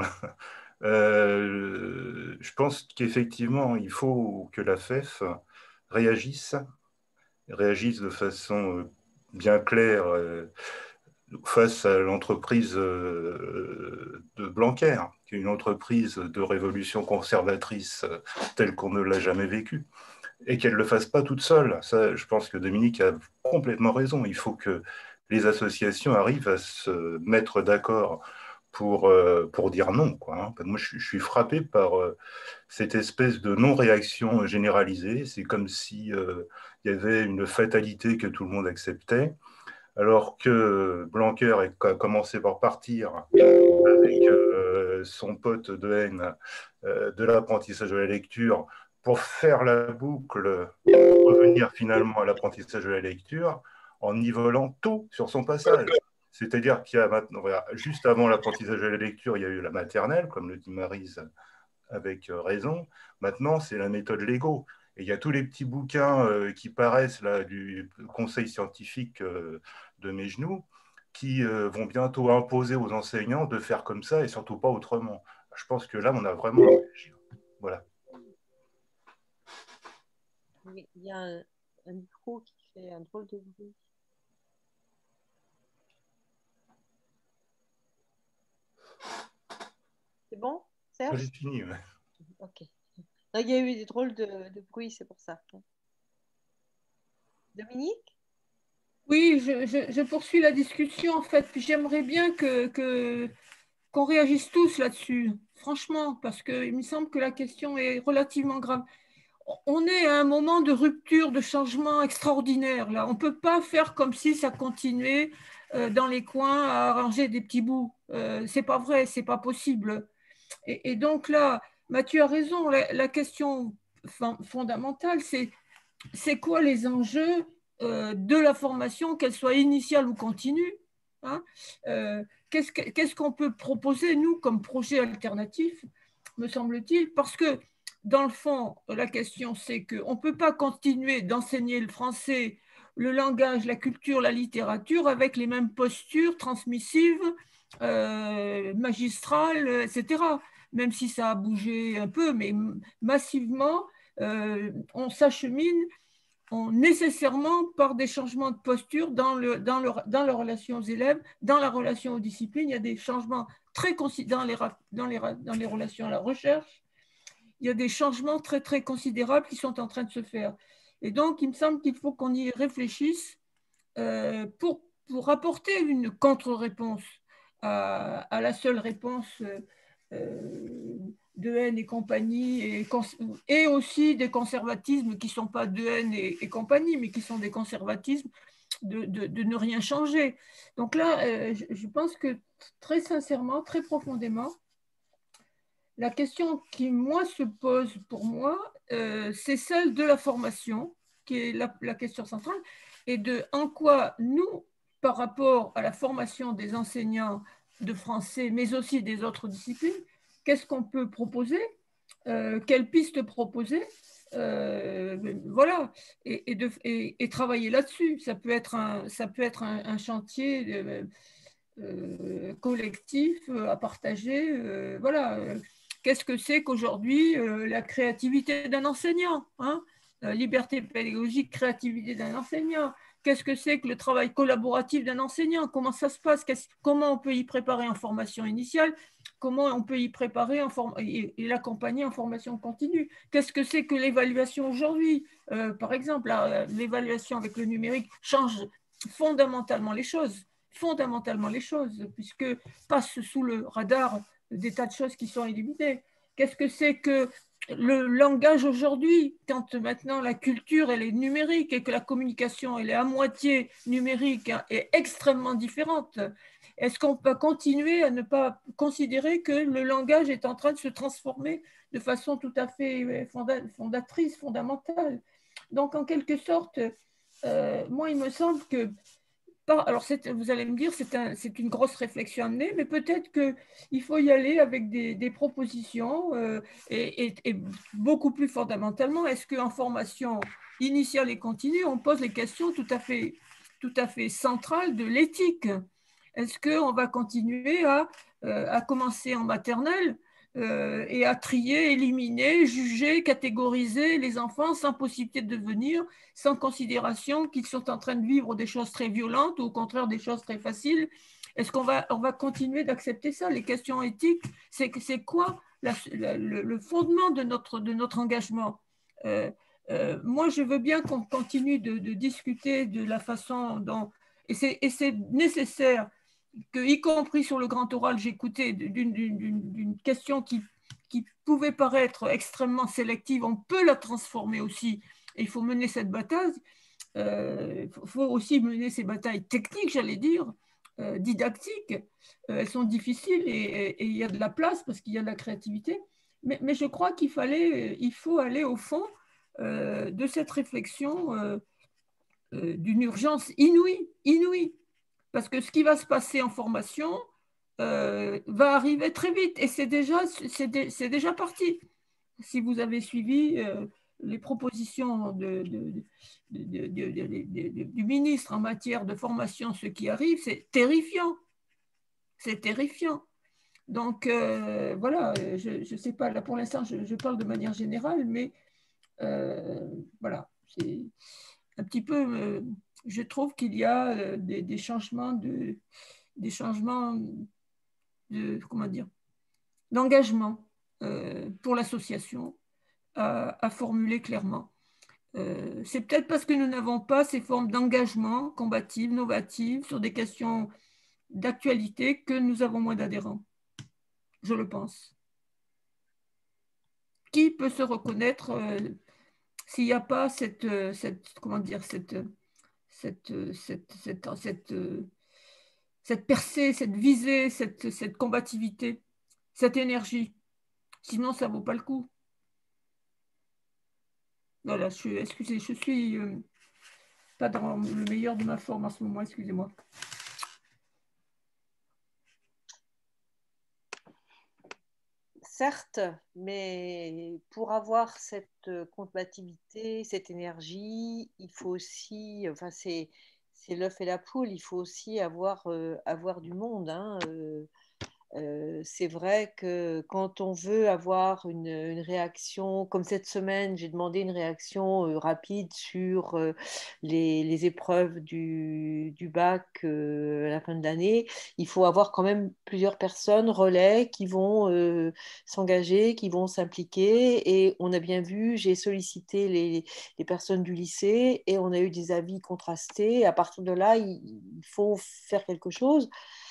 Je pense qu'effectivement, il faut que la FEF réagisse de façon bien claire face à l'entreprise de Blanquer, qui est une entreprise de révolution conservatrice telle qu'on ne l'a jamais vécue. Et qu'elle ne le fasse pas toute seule. Ça, je pense que Dominique a complètement raison. Il faut que les associations arrivent à se mettre d'accord pour dire non, quoi, hein. Moi, je suis frappé par cette espèce de non-réaction généralisée. C'est comme s'il y avait une fatalité que tout le monde acceptait, alors que Blanquer a commencé par partir avec son pote de haine de l'apprentissage de la lecture pour faire la boucle, revenir finalement à l'apprentissage de la lecture en nivelant tout sur son passage. C'est-à-dire qu'il y a maintenant, juste avant l'apprentissage de la lecture, il y a eu la maternelle, comme le dit Maryse avec raison. Maintenant, c'est la méthode Lego. Et il y a tous les petits bouquins qui paraissent là, du conseil scientifique de mes genoux, qui vont bientôt imposer aux enseignants de faire comme ça et surtout pas autrement. Je pense que là, on a vraiment à réagir. Voilà. Il y a un micro qui fait un drôle de bruit. C'est bon, Serge? J'ai fini, ouais. Ok. Non, il y a eu des drôles de bruit, c'est pour ça. Dominique? Oui, je poursuis la discussion en fait. Puis j'aimerais bien qu'on réagisse tous là-dessus, franchement, parce qu'il me semble que la question est relativement grave. On est à un moment de rupture, de changement extraordinaire. Là, on ne peut pas faire comme si ça continuait dans les coins à arranger des petits bouts. C'est pas vrai, c'est pas possible. Et donc là, Mathieu a raison. La question fondamentale, c'est quoi les enjeux de la formation, qu'elle soit initiale ou continue, hein, qu'est-ce qu'on peut proposer, nous, comme projet alternatif, me semble-t-il, parce que, dans le fond, la question, c'est qu'on ne peut pas continuer d'enseigner le français, le langage, la culture, la littérature, avec les mêmes postures transmissives, magistrales, etc., même si ça a bougé un peu, mais massivement, on s'achemine nécessairement par des changements de posture dans la relation aux élèves, dans la relation aux disciplines. Il y a des changements très considérables dans les relations à la recherche. Il y a des changements très, très considérables qui sont en train de se faire. Et donc, il me semble qu'il faut qu'on y réfléchisse pour apporter une contre-réponse à la seule réponse de haine et compagnie, et aussi des conservatismes qui ne sont pas de haine et compagnie, mais qui sont des conservatismes de ne rien changer. Donc là, je pense que très sincèrement, très profondément, la question qui, moi, se pose pour moi, c'est celle de la formation, qui est la question centrale, et de en quoi nous, par rapport à la formation des enseignants de français, mais aussi des autres disciplines, qu'est-ce qu'on peut proposer, quelles pistes proposer, voilà, et travailler là-dessus. Ça peut être un chantier collectif à partager, voilà. Qu'est-ce que c'est qu'aujourd'hui la créativité d'un enseignant, hein, liberté pédagogique, créativité d'un enseignant? Qu'est-ce que c'est que le travail collaboratif d'un enseignant? Comment ça se passe? Comment on peut y préparer en formation initiale? Comment on peut y préparer et l'accompagner en formation continue? Qu'est-ce que c'est que l'évaluation aujourd'hui? Par exemple, l'évaluation avec le numérique change fondamentalement les choses, puisque passe sous le radar des tas de choses qui sont éliminées. Qu'est-ce que c'est que le langage aujourd'hui, quand maintenant la culture elle est numérique et que la communication elle est à moitié numérique, hein, et extrêmement différente? Est-ce qu'on peut continuer à ne pas considérer que le langage est en train de se transformer de façon tout à fait fondatrice, fondamentale? Donc, en quelque sorte, moi, il me semble que alors, vous allez me dire, c'est une grosse réflexion à mener, mais peut-être qu'il faut y aller avec des propositions et beaucoup plus fondamentalement, est-ce qu'en formation initiale et continue, on pose les questions tout à fait centrales de l'éthique? Est-ce qu'on va continuer à commencer en maternelle et à trier, éliminer, juger, catégoriser les enfants sans possibilité de devenir, sans considération qu'ils sont en train de vivre des choses très violentes ou au contraire des choses très faciles? Est-ce qu'on va continuer d'accepter ça? Les questions éthiques, c'est quoi le fondement de notre engagement? Moi, je veux bien qu'on continue de discuter de la façon dont, et c'est nécessaire, que, y compris sur le grand oral, j'écoutais d'une question qui pouvait paraître extrêmement sélective, on peut la transformer aussi, et il faut mener cette bataille. Il faut aussi mener ces batailles techniques, j'allais dire, didactiques. Elles sont difficiles et il y a de la place parce qu'il y a de la créativité. Mais je crois il faut aller au fond de cette réflexion d'une urgence inouïe. Parce que ce qui va se passer en formation va arriver très vite et c'est déjà parti. Si vous avez suivi les propositions du ministre en matière de formation, ce qui arrive, c'est terrifiant. C'est terrifiant. Donc, voilà, je ne sais pas, là pour l'instant, je parle de manière générale, mais voilà. C'est un petit peu, je trouve qu'il y a des changements comment dire, d'engagement pour l'association à formuler clairement. C'est peut-être parce que nous n'avons pas ces formes d'engagement combatives, novatives, sur des questions d'actualité que nous avons moins d'adhérents. Je le pense. Qui peut se reconnaître s'il n'y a pas cette percée, cette visée, cette combativité, cette énergie? Sinon, ça ne vaut pas le coup. Voilà, excusez, je suis pas dans le meilleur de ma forme en ce moment, excusez-moi. Certes, mais pour avoir cette combativité, cette énergie, il faut aussi, enfin c'est l'œuf et la poule, il faut aussi avoir du monde, hein. C'est vrai que quand on veut avoir une réaction, comme cette semaine, j'ai demandé une réaction rapide sur les épreuves du bac à la fin de l'année, il faut avoir quand même plusieurs personnes relais qui vont s'engager, qui vont s'impliquer. Et on a bien vu, j'ai sollicité les personnes du lycée et on a eu des avis contrastés. À partir de là, il faut faire quelque chose.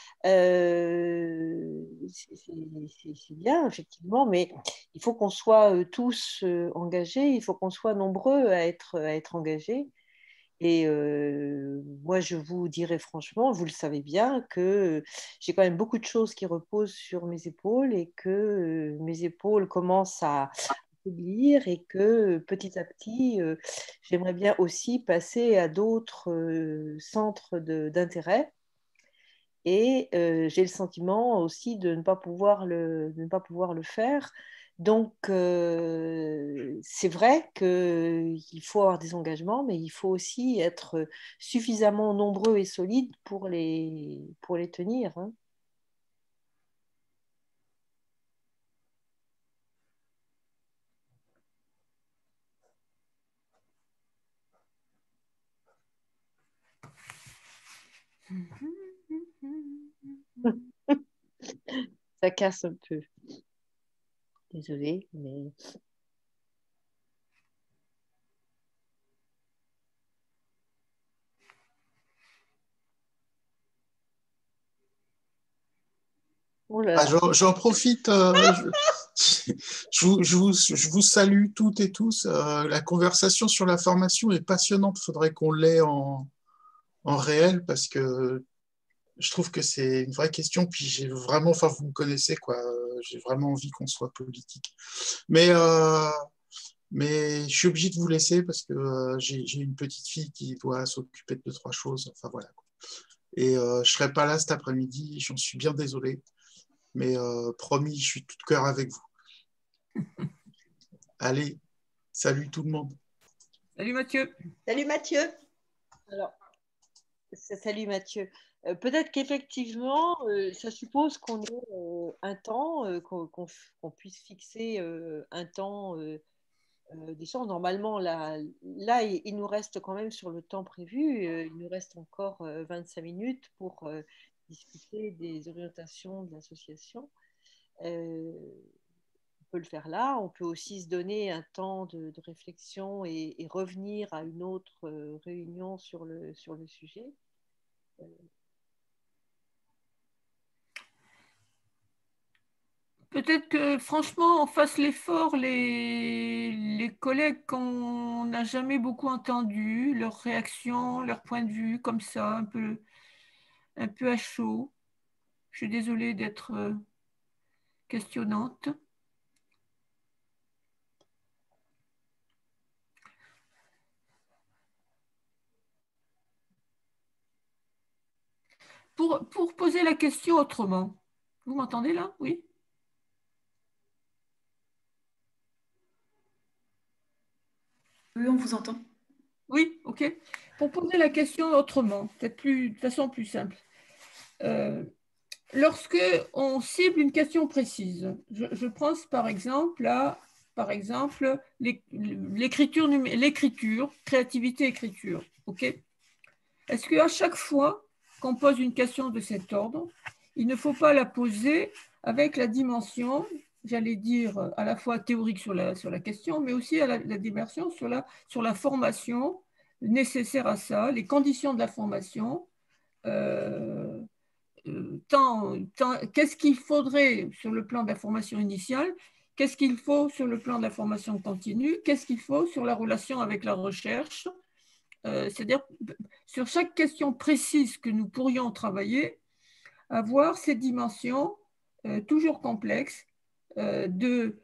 C'est bien, effectivement, mais il faut qu'on soit tous engagés, il faut qu'on soit nombreux à être engagés. Et moi, je vous dirais franchement, vous le savez bien, que j'ai quand même beaucoup de choses qui reposent sur mes épaules et que mes épaules commencent à faiblir et que petit à petit, j'aimerais bien aussi passer à d'autres centres d'intérêt. Et j'ai le sentiment aussi de ne pas pouvoir le faire. Donc, c'est vrai qu'il faut avoir des engagements, mais il faut aussi être suffisamment nombreux et solides pour les tenir, hein. Ça casse un peu. Désolée, mais... Oh là là. J'en profite, je vous salue toutes et tous. La conversation sur la formation est passionnante. Il faudrait qu'on l'ait en réel parce que je trouve que c'est une vraie question. Puis j'ai vraiment, enfin vous me connaissez quoi, j'ai vraiment envie qu'on soit politique. Mais je suis obligé de vous laisser parce que j'ai une petite fille qui doit s'occuper de 2-3 choses. Enfin voilà. Et je ne serai pas là cet après-midi. J'en suis bien désolé. Mais promis, je suis tout cœur avec vous. Allez, salut tout le monde. Salut Mathieu. Salut Mathieu. Alors, salut Mathieu. Peut-être qu'effectivement, ça suppose qu'on ait un temps, qu'on puisse fixer un temps d'échange. Normalement, là, il nous reste quand même sur le temps prévu, il nous reste encore 25 minutes pour discuter des orientations de l'association. On peut le faire là. On peut aussi se donner un temps de réflexion et revenir à une autre réunion sur le sujet. Peut-être que franchement, on fasse l'effort, les collègues qu'on n'a jamais beaucoup entendus, leurs réactions, leurs points de vue, comme ça, un peu à chaud. Je suis désolée d'être questionnante. Pour poser la question autrement. Vous m'entendez là? Oui? Oui, on vous entend. Oui, ok. Pour poser la question autrement, peut-être de façon plus simple. Lorsque on cible une question précise, je pense par exemple à par exemple, l'écriture, créativité, écriture. Okay, est-ce qu'à chaque fois qu'on pose une question de cet ordre, il ne faut pas la poser avec la dimension, j'allais dire, à la fois théorique sur la question, mais aussi à la dimension sur la formation nécessaire à ça, les conditions de la formation, qu'est-ce qu'il faudrait sur le plan de la formation initiale, qu'est-ce qu'il faut sur le plan de la formation continue, qu'est-ce qu'il faut sur la relation avec la recherche, c'est-à-dire sur chaque question précise que nous pourrions travailler, avoir ces dimensions toujours complexes des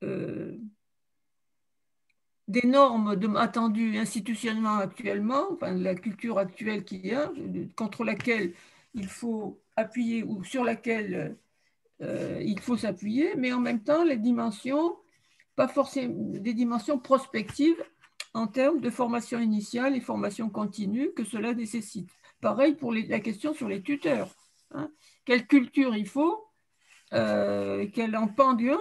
normes attendues institutionnellement actuellement, enfin, la culture actuelle qu'il y a, contre laquelle il faut appuyer ou sur laquelle il faut s'appuyer, mais en même temps les dimensions, pas forcément des dimensions prospectives en termes de formation initiale et formation continue que cela nécessite. Pareil pour la question sur les tuteurs. Hein. Quelle culture il faut, quel pendule,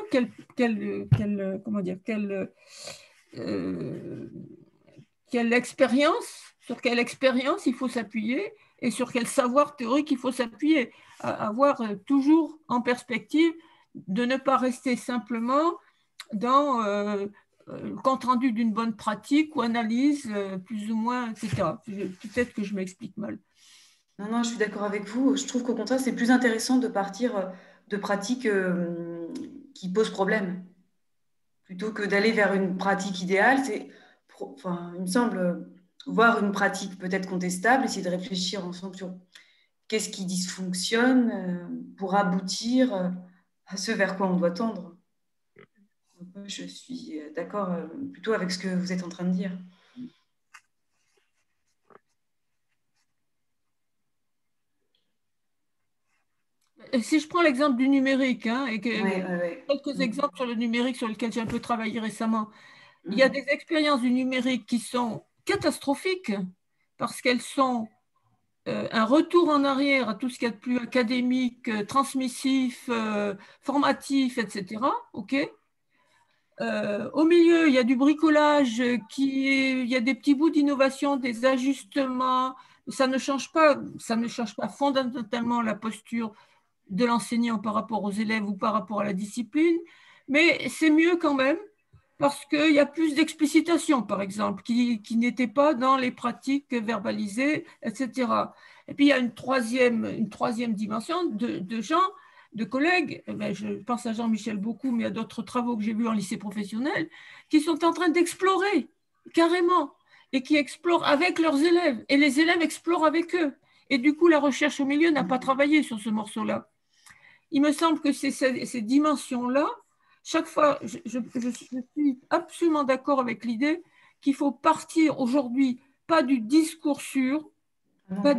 quelle expérience, sur quelle expérience il faut s'appuyer et sur quel savoir théorique il faut s'appuyer. Avoir toujours en perspective de ne pas rester simplement dans le compte-rendu d'une bonne pratique ou analyse plus ou moins, etc. Peut-être que je m'explique mal. Non, je suis d'accord avec vous. Je trouve qu'au contraire, c'est plus intéressant de partir de pratiques qui posent problème. Plutôt que d'aller vers une pratique idéale, il me semble, voir une pratique peut-être contestable, essayer de réfléchir ensemble sur qu'est-ce qui dysfonctionne pour aboutir à ce vers quoi on doit tendre. Je suis d'accord plutôt avec ce que vous êtes en train de dire. Si je prends l'exemple du numérique, hein, et quelques exemples sur le numérique sur lesquels j'ai un peu travaillé récemment, il y a des expériences du numérique qui sont catastrophiques parce qu'elles sont un retour en arrière à tout ce qu'il y a de plus académique, transmissif, formatif, etc. Okay, au milieu, il y a du bricolage, il y a des petits bouts d'innovation, des ajustements. Ça ne change pas fondamentalement la posture de l'enseignant par rapport aux élèves ou par rapport à la discipline, mais c'est mieux quand même parce qu'il y a plus d'explicitation, par exemple, qui n'était pas dans les pratiques verbalisées, etc. Et puis, il y a une troisième dimension de gens, de collègues, je pense à Jean-Michel beaucoup, mais à d'autres travaux que j'ai vus en lycée professionnel, qui sont en train d'explorer carrément, et qui explorent avec leurs élèves, et les élèves explorent avec eux. Et du coup, la recherche au milieu n'a pas travaillé sur ce morceau-là. Il me semble que c'est ces dimensions-là, chaque fois, je suis absolument d'accord avec l'idée qu'il faut partir aujourd'hui, pas du discours sûr, mais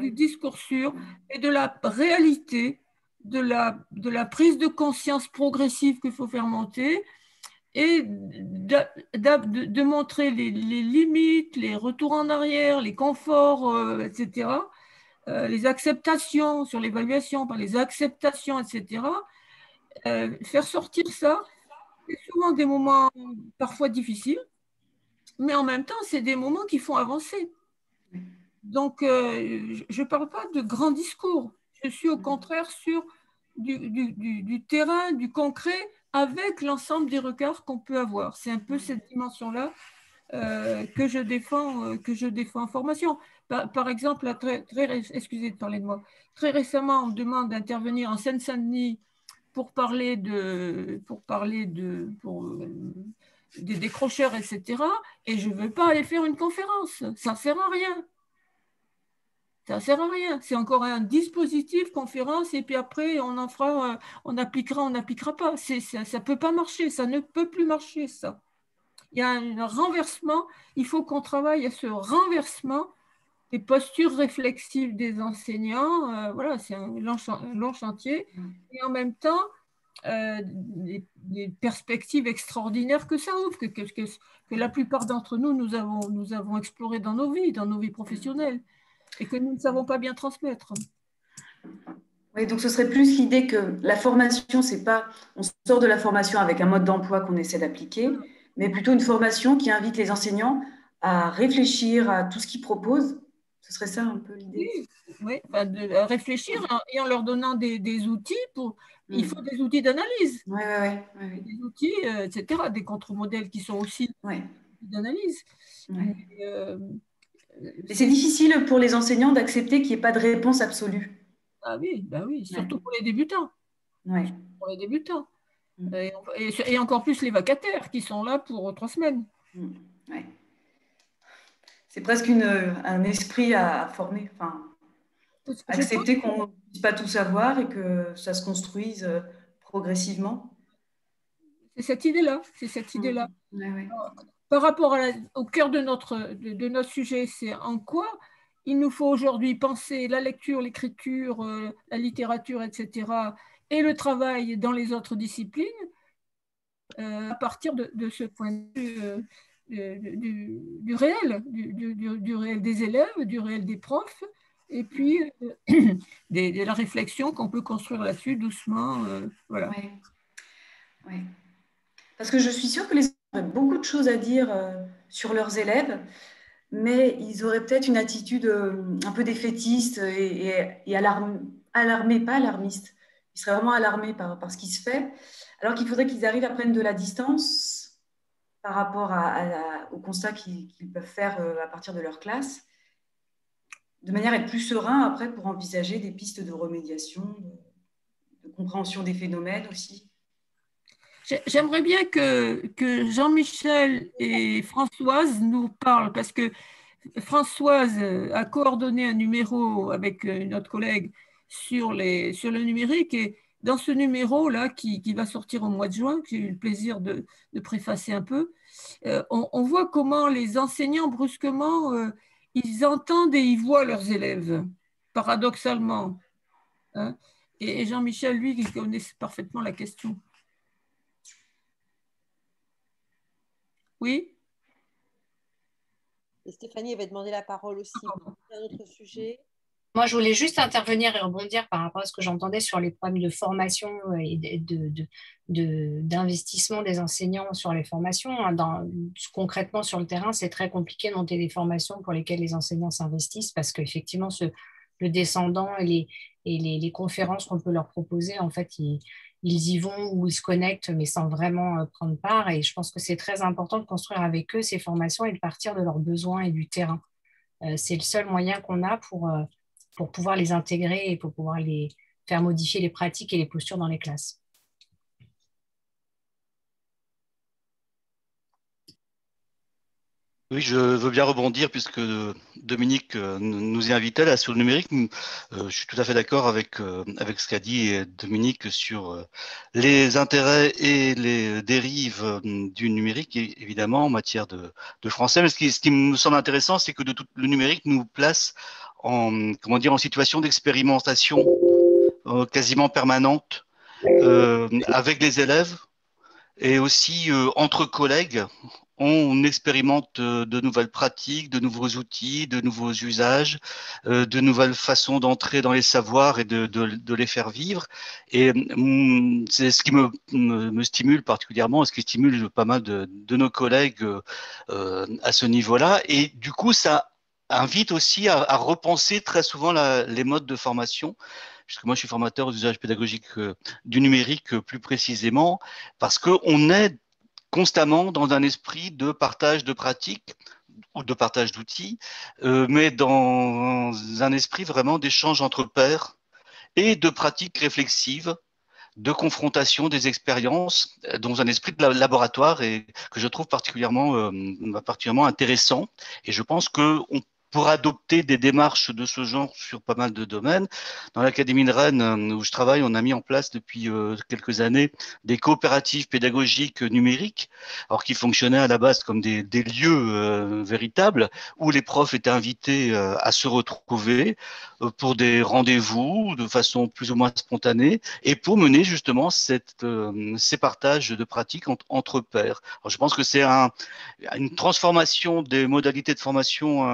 de la réalité, de la prise de conscience progressive qu'il faut faire monter et de montrer les limites, les retours en arrière, les conforts, etc., les acceptations sur l'évaluation, par les acceptations, etc., faire sortir ça, c'est souvent des moments parfois difficiles, mais en même temps, c'est des moments qui font avancer. Donc, je ne parle pas de grands discours, je suis au contraire sur du terrain, du concret, avec l'ensemble des regards qu'on peut avoir. C'est un peu cette dimension-là que je défends en formation. Par exemple, excusez de parler de moi, très récemment, on me demande d'intervenir en Seine-Saint-Denis pour parler des décrocheurs, etc. Et je ne veux pas aller faire une conférence. Ça ne sert à rien. Ça ne sert à rien. C'est encore un dispositif, conférence, et puis après, on en fera, on appliquera, on n'appliquera pas. Ça ne peut pas marcher, ça ne peut plus marcher, ça. Il y a un renversement, il faut qu'on travaille à ce renversement des postures réflexives des enseignants. Voilà, c'est un long chantier. Et en même temps, les perspectives extraordinaires que ça ouvre, que la plupart d'entre nous, nous avons exploré dans nos vies professionnelles, et que nous ne savons pas bien transmettre. Oui, donc ce serait plus l'idée que la formation, c'est pas, on sort de la formation avec un mode d'emploi qu'on essaie d'appliquer, mais plutôt une formation qui invite les enseignants à réfléchir à tout ce qu'ils proposent. Ce serait ça un peu l'idée. Oui, enfin, de réfléchir et en leur donnant des outils pour. Il faut des outils d'analyse. Ouais. Des outils, etc. Des contre-modèles qui sont aussi d'analyse. Et c'est difficile pour les enseignants d'accepter qu'il n'y ait pas de réponse absolue. Ah oui, bah oui, surtout pour les débutants. Ouais. Pour les débutants. Et encore plus les vacataires qui sont là pour 3 semaines. Ouais. C'est presque un esprit à former. Enfin, accepter qu'on ne puisse pas tout savoir et que ça se construise progressivement. C'est cette idée-là. C'est cette idée-là. Ouais. Par rapport au cœur de notre sujet, c'est en quoi il nous faut aujourd'hui penser la lecture, l'écriture, la littérature, etc., et le travail dans les autres disciplines à partir de ce point de vue du réel, du réel des élèves, du réel des profs, et puis de la réflexion qu'on peut construire là-dessus doucement. Voilà. Ouais. Parce que je suis sûre que les enseignants auraient beaucoup de choses à dire sur leurs élèves, mais ils auraient peut-être une attitude un peu défaitiste et alarmée, pas alarmiste. Ils seraient vraiment alarmés par ce qui se fait, alors qu'il faudrait qu'ils arrivent à prendre de la distance par rapport au constat qu'ils peuvent faire à partir de leur classe, de manière à être plus serein après pour envisager des pistes de remédiation, de compréhension des phénomènes aussi. J'aimerais bien que Jean-Michel et Françoise nous parlent, parce que Françoise a coordonné un numéro avec notre collègue sur le numérique, et dans ce numéro-là, qui va sortir au mois de juin, que j'ai eu le plaisir de préfacer un peu, on voit comment les enseignants, brusquement, ils entendent et ils voient leurs élèves, paradoxalement. Hein. Et Jean-Michel, lui, il connaît parfaitement la question. Oui. Et Stéphanie avait demandé la parole aussi. Un autre sujet. Moi, je voulais juste intervenir et rebondir par rapport à ce que j'entendais sur les problèmes de formation et d'investissement des enseignants sur les formations. Concrètement, sur le terrain, c'est très compliqué de monter des formations pour lesquelles les enseignants s'investissent, parce qu'effectivement, le descendant et les conférences qu'on peut leur proposer, en fait, ils y vont ou ils se connectent, mais sans vraiment prendre part. Et je pense que c'est très important de construire avec eux ces formations et de partir de leurs besoins et du terrain. C'est le seul moyen qu'on a pour pouvoir les intégrer et pour pouvoir les faire modifier les pratiques et les postures dans les classes. Oui, je veux bien rebondir puisque Dominique nous y invitait là sur le numérique. Je suis tout à fait d'accord avec ce qu'a dit Dominique sur les intérêts et les dérives du numérique, évidemment, en matière de français. Mais ce qui me semble intéressant, c'est que le numérique nous place en situation d'expérimentation quasiment permanente avec les élèves et aussi entre collègues. On expérimente de nouvelles pratiques, de nouveaux outils, de nouveaux usages, de nouvelles façons d'entrer dans les savoirs et de les faire vivre. Et c'est ce qui me stimule particulièrement, ce qui stimule pas mal de nos collègues à ce niveau-là. Et du coup, ça invite aussi à repenser très souvent les modes de formation, puisque moi je suis formateur aux usages pédagogiques du numérique plus précisément, parce qu'on est constamment dans un esprit de partage de pratiques ou de partage d'outils, mais dans un esprit vraiment d'échange entre pairs et de pratiques réflexives, de confrontation des expériences dans un esprit de laboratoire et que je trouve particulièrement intéressant. Et je pense qu'on pour adopter des démarches de ce genre sur pas mal de domaines. Dans l'Académie de Rennes, où je travaille, on a mis en place depuis quelques années des coopératives pédagogiques numériques, alors qui fonctionnaient à la base comme des lieux véritables, où les profs étaient invités à se retrouver pour des rendez-vous de façon plus ou moins spontanée, et pour mener justement ces partages de pratiques entre pairs. Alors, je pense que c'est une transformation des modalités de formation assez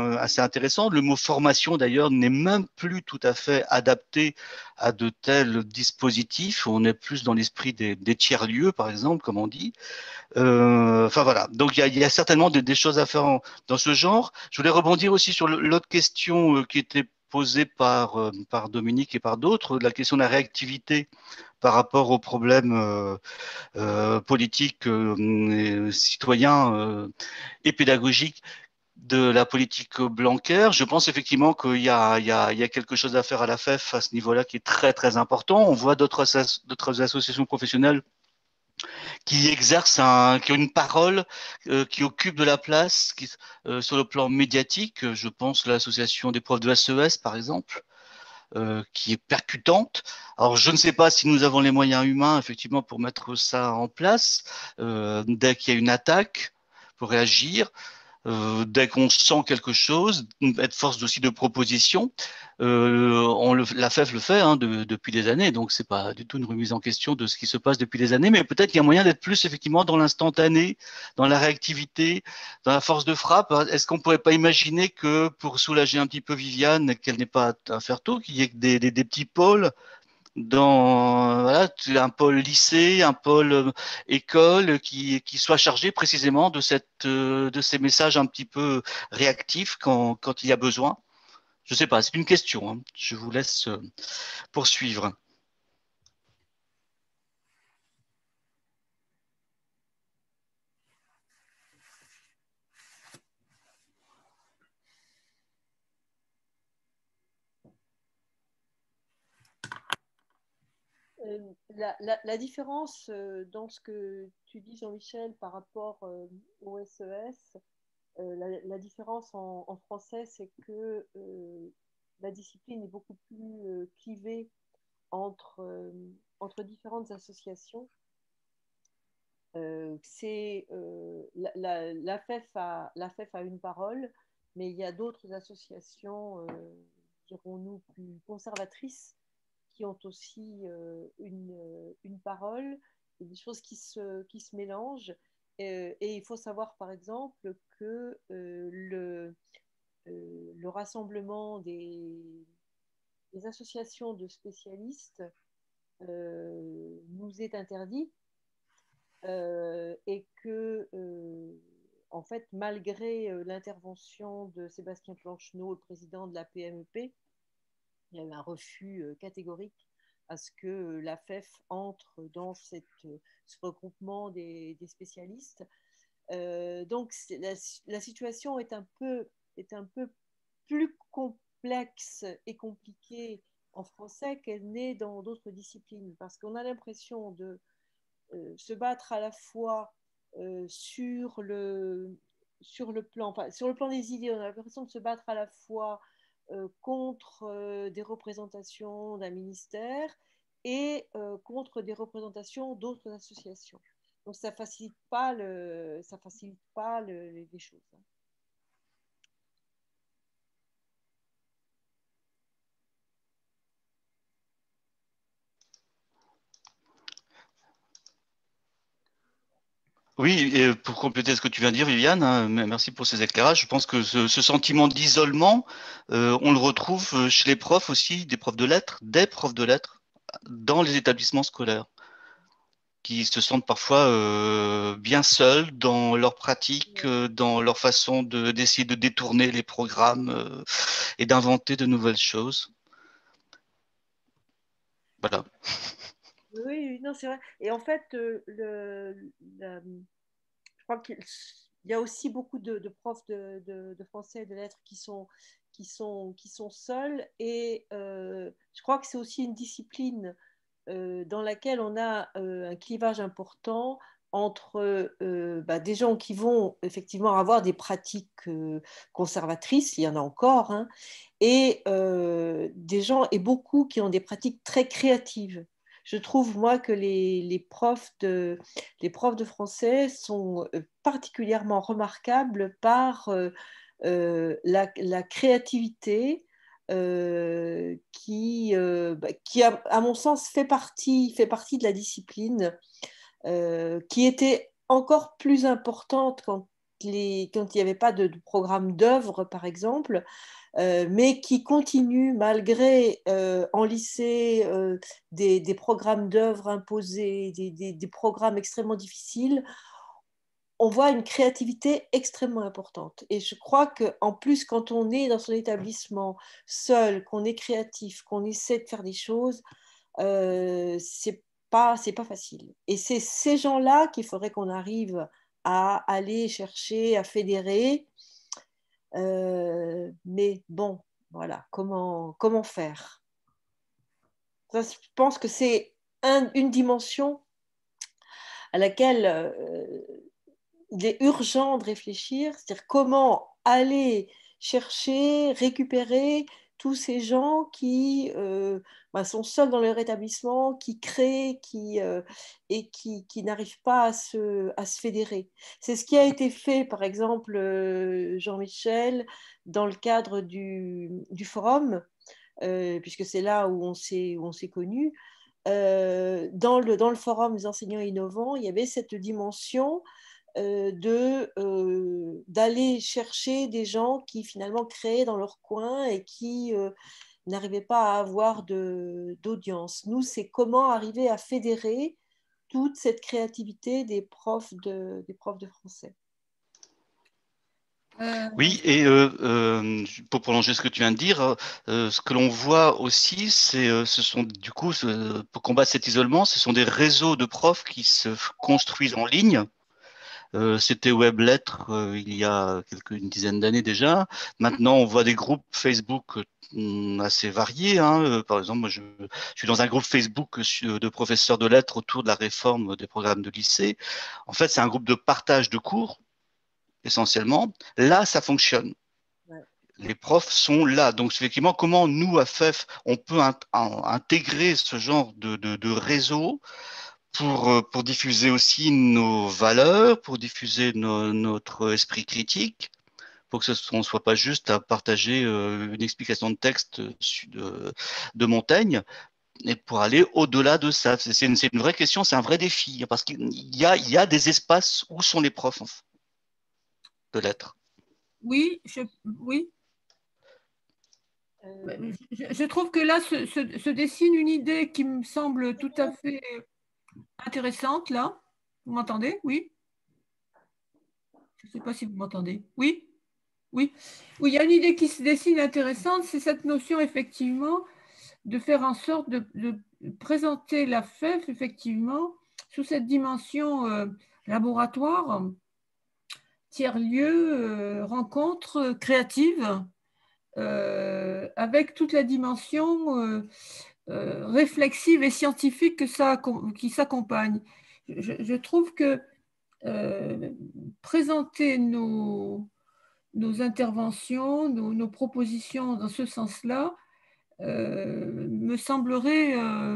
intéressant. Le mot formation, d'ailleurs, n'est même plus tout à fait adapté à de tels dispositifs. On est plus dans l'esprit des tiers-lieux, par exemple, comme on dit. Enfin voilà, donc il y a certainement des choses à faire dans ce genre. Je voulais rebondir aussi sur l'autre question qui était posée par Dominique et par d'autres, la question de la réactivité par rapport aux problèmes politiques, citoyens et pédagogiques de la politique Blanquer. Je pense effectivement qu'il y a quelque chose à faire à la FEF à ce niveau-là qui est très très important. On voit d'autres associations professionnelles qui exercent qui ont une parole, qui occupe de la place sur le plan médiatique. Je pense à l'association des profs de SES, par exemple, qui est percutante. Alors, je ne sais pas si nous avons les moyens humains, effectivement, pour mettre ça en place, dès qu'il y a une attaque, pour réagir. Dès qu'on sent quelque chose, être force aussi de proposition. La FEF le fait depuis des années, donc c'est pas du tout une remise en question de ce qui se passe depuis des années, mais peut-être qu'il y a moyen d'être plus effectivement dans l'instantané, dans la réactivité, dans la force de frappe. Est-ce qu'on pourrait pas imaginer que pour soulager un petit peu Viviane, qu'elle n'ait pas à faire tout, qu'il y ait des petits pôles voilà, un pôle lycée, un pôle école qui soit chargé précisément de ces messages un petit peu réactifs quand il y a besoin. Je ne sais pas, c'est une question, hein. Je vous laisse poursuivre. La différence dans ce que tu dis, Jean-Michel, par rapport au SES, la différence en français, c'est que la discipline est beaucoup plus clivée entre différentes associations. La FEF a une parole, mais il y a d'autres associations, dirons-nous, plus conservatrices, qui ont aussi une parole, et des choses qui se mélangent. Et il faut savoir, par exemple, que le rassemblement des associations de spécialistes nous est interdit et que, en fait, malgré l'intervention de Sébastien Plancheneau, le président de la PMEP, il y a eu un refus catégorique à ce que la FEF entre dans ce regroupement des spécialistes. Donc, la situation est un peu plus complexe et compliquée en français qu'elle n'est dans d'autres disciplines, parce qu'on a l'impression de se battre à la fois sur le plan des idées, on a l'impression de se battre à la fois contre des représentations d'un ministère et contre des représentations d'autres associations. Donc ça facilite pas les choses. Oui, et pour compléter ce que tu viens de dire, Viviane, hein, merci pour ces éclairages. Je pense que ce sentiment d'isolement, on le retrouve chez les profs aussi, des profs de lettres, dans les établissements scolaires, qui se sentent parfois bien seuls dans leur pratique, dans leur façon d'essayer de détourner les programmes et d'inventer de nouvelles choses. Voilà. Oui, non, c'est vrai. Et en fait, je crois qu'il y a aussi beaucoup de profs de français et de lettres qui sont seuls. Et je crois que c'est aussi une discipline dans laquelle on a un clivage important entre des gens qui vont effectivement avoir des pratiques conservatrices, il y en a encore, hein, et des gens, et beaucoup qui ont des pratiques très créatives. Je trouve, moi, que les profs de français sont particulièrement remarquables par la créativité qui, à mon sens, fait partie de la discipline, qui était encore plus importante il n'y avait pas de programme d'œuvre, par exemple, mais qui continuent malgré en lycée des programmes d'œuvre imposés, des programmes extrêmement difficiles. On voit une créativité extrêmement importante. Et je crois qu'en plus, quand on est dans son établissement seul, qu'on est créatif, qu'on essaie de faire des choses, c'est pas facile. Et c'est ces gens-là qu'il faudrait qu'on arrive à aller chercher, à fédérer. Mais bon, voilà, comment faire? Ça, je pense que c'est une dimension à laquelle il est urgent de réfléchir, c'est-à-dire comment aller chercher, récupérer tous ces gens qui sont seuls dans leur établissement, qui créent et qui n'arrivent pas à se fédérer. C'est ce qui a été fait, par exemple, Jean-Michel, dans le cadre du forum, puisque c'est là où on s'est connus. Dans le forum des enseignants innovants, il y avait cette dimension d'aller chercher des gens qui finalement créaient dans leur coin et qui n'arrivaient pas à avoir d'audience. Nous, c'est comment arriver à fédérer toute cette créativité des profs de français. Oui, et pour prolonger ce que tu viens de dire, ce que l'on voit aussi, ce sont du coup, pour combattre cet isolement, ce sont des réseaux de profs qui se construisent en ligne. C'était Web Lettres il y a une dizaine d'années déjà. Maintenant, on voit des groupes Facebook assez variés. Hein. Par exemple, moi, je suis dans un groupe Facebook de professeurs de lettres autour de la réforme des programmes de lycée. En fait, c'est un groupe de partage de cours, essentiellement. Là, ça fonctionne. Ouais. Les profs sont là. Donc, effectivement, comment nous, à FEF, on peut intégrer ce genre de réseau pour diffuser aussi nos valeurs, pour diffuser notre esprit critique, pour que on ne soit pas juste à partager une explication de texte de Montaigne, et pour aller au-delà de ça. C'est une vraie question, c'est un vrai défi, parce qu'il y a des espaces où sont les profs de lettres. Oui, oui. Je trouve que là se dessine une idée qui me semble tout à fait intéressante, là. Vous m'entendez? Oui? Je ne sais pas si vous m'entendez. Oui? Oui. Oui, il y a une idée qui se dessine intéressante, c'est cette notion, effectivement, de faire en sorte de présenter la FEF, effectivement, sous cette dimension laboratoire, tiers-lieu, rencontre créative, avec toute la dimension réflexive et scientifique qui s'accompagne. Je trouve que présenter nos interventions, nos propositions dans ce sens-là me semblerait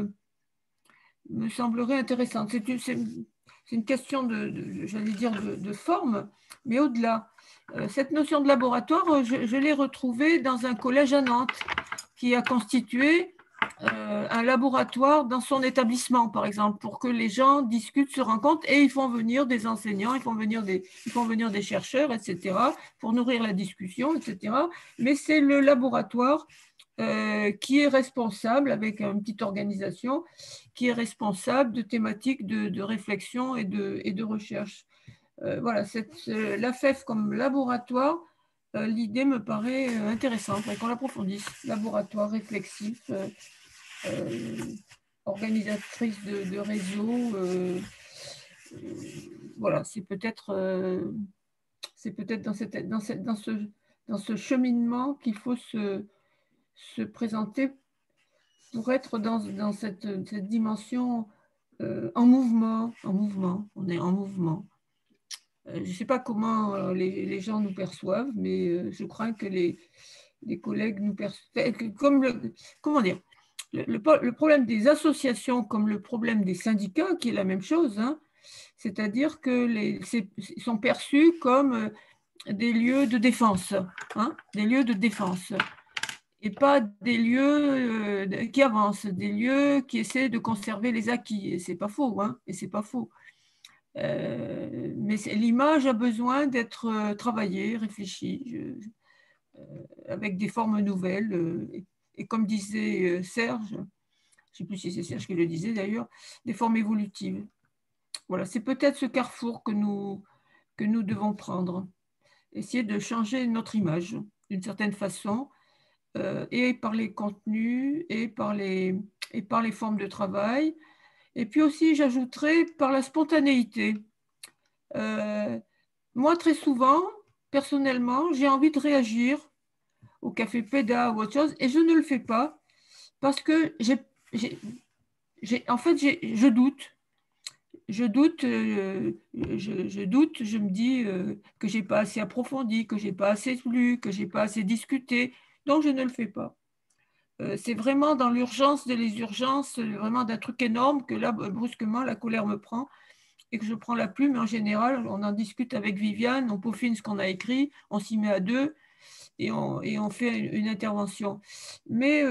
intéressante. C'est une question j'allais dire, de forme, mais au-delà. Cette notion de laboratoire, je l'ai retrouvée dans un collège à Nantes qui a constitué un laboratoire dans son établissement, par exemple, pour que les gens discutent, se rencontrent, et ils font venir des enseignants, ils font venir des chercheurs, etc., pour nourrir la discussion, etc. Mais c'est le laboratoire qui est responsable, avec une petite organisation, qui est responsable de thématiques de réflexion et de recherche. Voilà, la FEF comme laboratoire, l'idée me paraît intéressante, qu'on l'approfondisse. Laboratoire réflexif, organisatrice de réseau, voilà, c'est peut-être dans ce cheminement qu'il faut se présenter pour être dans cette dimension en mouvement. On est en mouvement. Je ne sais pas comment les gens nous perçoivent, mais je crois que les collègues nous perçoivent. Comment dire, le problème des associations comme le problème des syndicats, qui est la même chose, hein, c'est-à-dire qu'ils sont perçus comme des lieux de défense, hein, des lieux de défense, et pas des lieux qui avancent, des lieux qui essaient de conserver les acquis. Et ce n'est pas faux, hein, et c'est pas faux. Mais l'image a besoin d'être travaillée, réfléchie, avec des formes nouvelles. Et comme disait Serge, je ne sais plus si c'est Serge qui le disait d'ailleurs, des formes évolutives. Voilà, c'est peut-être ce carrefour que nous devons prendre. Essayer de changer notre image d'une certaine façon, et par les contenus, et par les formes de travail. Et puis aussi, j'ajouterais par la spontanéité. Moi, très souvent, personnellement, j'ai envie de réagir au café PEDA ou autre chose, et je ne le fais pas parce que en fait, je doute. Je doute, je me dis que je n'ai pas assez approfondi, que je n'ai pas assez lu, que je n'ai pas assez discuté, donc je ne le fais pas. C'est vraiment dans l'urgence les urgences, vraiment d'un truc énorme que là, brusquement, la colère me prend et que je prends la plume. En général, on en discute avec Viviane, on peaufine ce qu'on a écrit, on s'y met à deux et on fait une intervention. Mais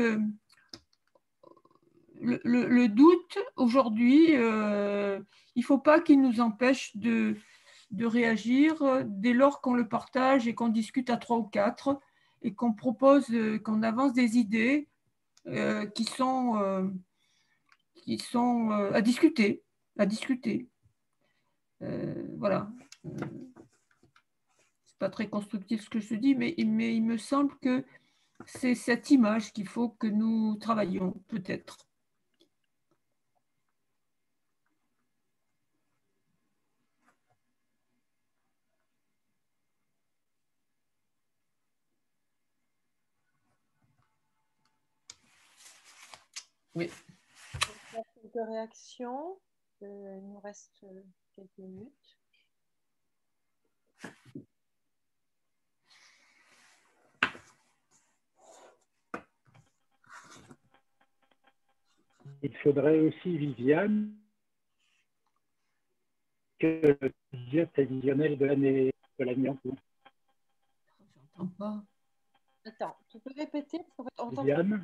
le doute, aujourd'hui, il ne faut pas qu'il nous empêche de réagir dès lors qu'on le partage et qu'on discute à 3 ou 4 et qu'on propose, qu'on avance des idées qui sont à discuter. Voilà. C'est pas très constructif ce que je dis, mais il me semble que c'est cette image qu'il faut que nous travaillions, peut-être. Oui. Quelques réactions. Il nous reste quelques minutes. Il faudrait aussi, Viviane, que le budget prévisionnel de l'année en cours. J'entends pas. Attends, tu peux répéter parce qu'en fait, Viviane,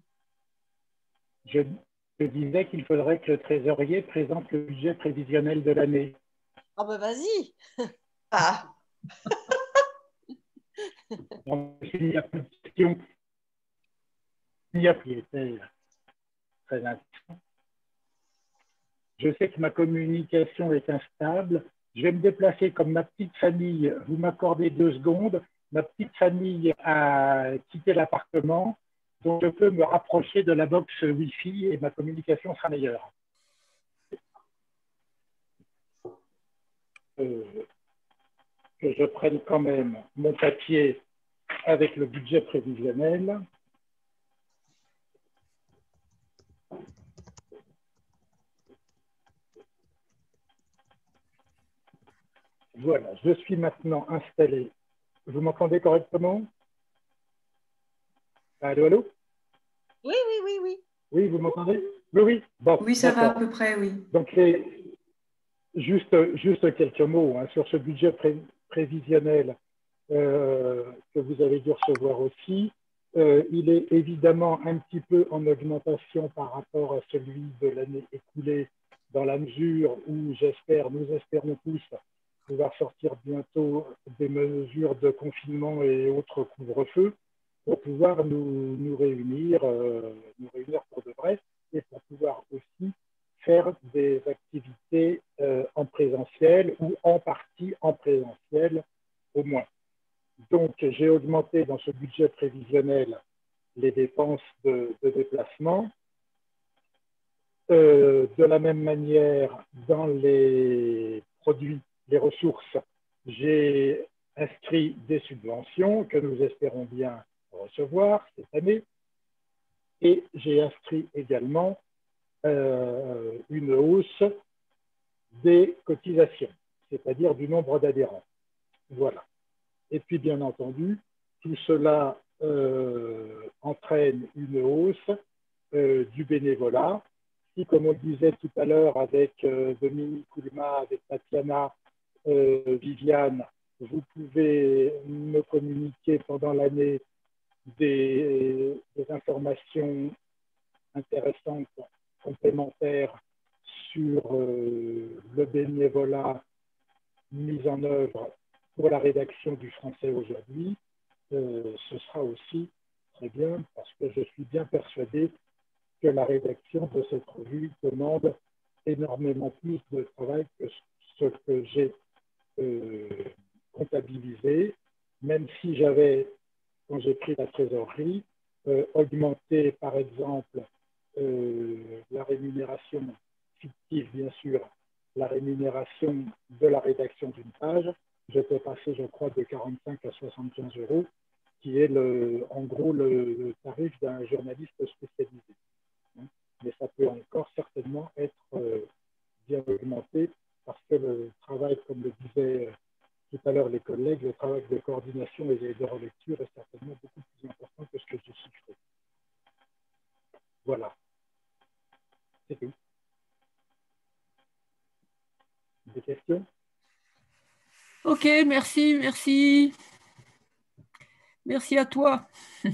je disais qu'il faudrait que le trésorier présente le budget prévisionnel de l'année. Ah ben vas-y. Ah. Il n'y a pas de question. Il y a qui était très intéressant. Je sais que ma communication est instable. Je vais me déplacer comme ma petite famille. Vous m'accordez 2 secondes. Ma petite famille a quitté l'appartement, donc je peux me rapprocher de la box Wi-Fi et ma communication sera meilleure. Que je prenne quand même mon papier avec le budget prévisionnel. Voilà, je suis maintenant installé. Vous m'entendez correctement? Allô, allô? Oui, oui, oui, oui. Oui, vous m'entendez? Oui, oui. Bon, oui, ça va à peu près, oui. Donc, juste quelques mots hein, sur ce budget prévisionnel que vous avez dû recevoir aussi. Il est évidemment un petit peu en augmentation par rapport à celui de l'année écoulée, dans la mesure où nous espérons tous pouvoir sortir bientôt des mesures de confinement et autres couvre-feu pour pouvoir nous réunir pour de vrai et pour pouvoir aussi faire des activités en présentiel ou en partie en présentiel au moins. Donc, j'ai augmenté dans ce budget prévisionnel les dépenses de déplacement. De la même manière, dans les produits, les ressources, j'ai inscrit des subventions que nous espérons bien recevoir cette année. Et j'ai inscrit également une hausse des cotisations, c'est-à-dire du nombre d'adhérents. Voilà. Et puis, bien entendu, tout cela entraîne une hausse du bénévolat. Si, comme on le disait tout à l'heure avec Dominique Koulma, avec Tatiana, Viviane, vous pouvez me communiquer pendant l'année des informations intéressantes, complémentaires sur le bénévolat mis en œuvre pour la rédaction du français aujourd'hui, ce sera aussi très bien parce que je suis bien persuadé que la rédaction de cette revue demande énormément plus de travail que ce que j'ai comptabilisé, même si j'avais, quand j'ai pris la trésorerie, augmenté par exemple la rémunération fictive, bien sûr, la rémunération de la rédaction d'une page. J'étais passé, je crois, de 45 à 75 €, qui est en gros le tarif d'un journaliste spécialisé. Mais ça peut encore certainement être bien augmenté parce que le travail, comme le disaient tout à l'heure les collègues, le travail de coordination et de relecture est certainement beaucoup plus important que ce que j'ai chiffré. Voilà. C'est tout. Des questions? Ok, merci, merci. Merci à toi.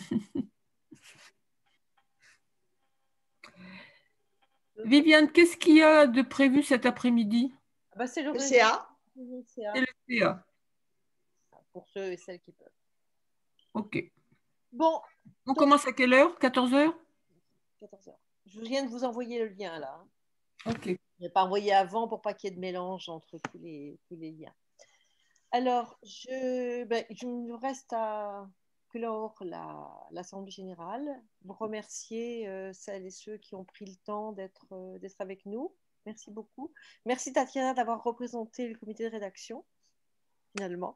Viviane, qu'est-ce qu'il y a de prévu cet après-midi? C'est le CA. C'est le CA. Pour ceux et celles qui peuvent. Ok. Bon. On commence à quelle heure? 14 h? 14 h. Je viens de vous envoyer le lien là. Ok. Je n'ai pas envoyé avant pour pas qu'il y ait de mélange entre tous les liens. Alors, je me reste à clore l'Assemblée générale. Vous remercier celles et ceux qui ont pris le temps d'être avec nous. Merci beaucoup. Merci Tatiana d'avoir représenté le comité de rédaction, finalement.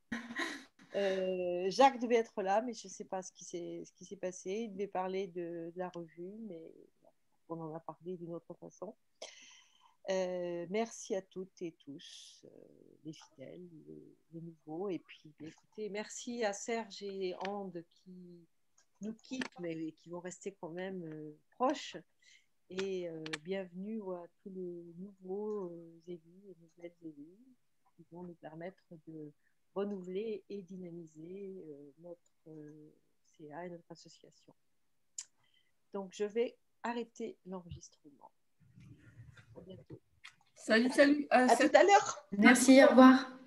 Jacques devait être là, mais je ne sais pas ce qui s'est passé. Il devait parler de la revue, mais on en a parlé d'une autre façon. Merci à toutes et tous, les fidèles, les nouveaux. Et puis, écoutez, merci à Serge et Ande qui nous quittent, mais qui vont rester quand même proches. Et bienvenue à tous les nouveaux élus et nouvelles élus qui vont nous permettre de renouveler et dynamiser notre CA et notre association. Donc, je vais arrêter l'enregistrement. À bientôt. Salut, salut. À tout à l'heure. Merci, au revoir.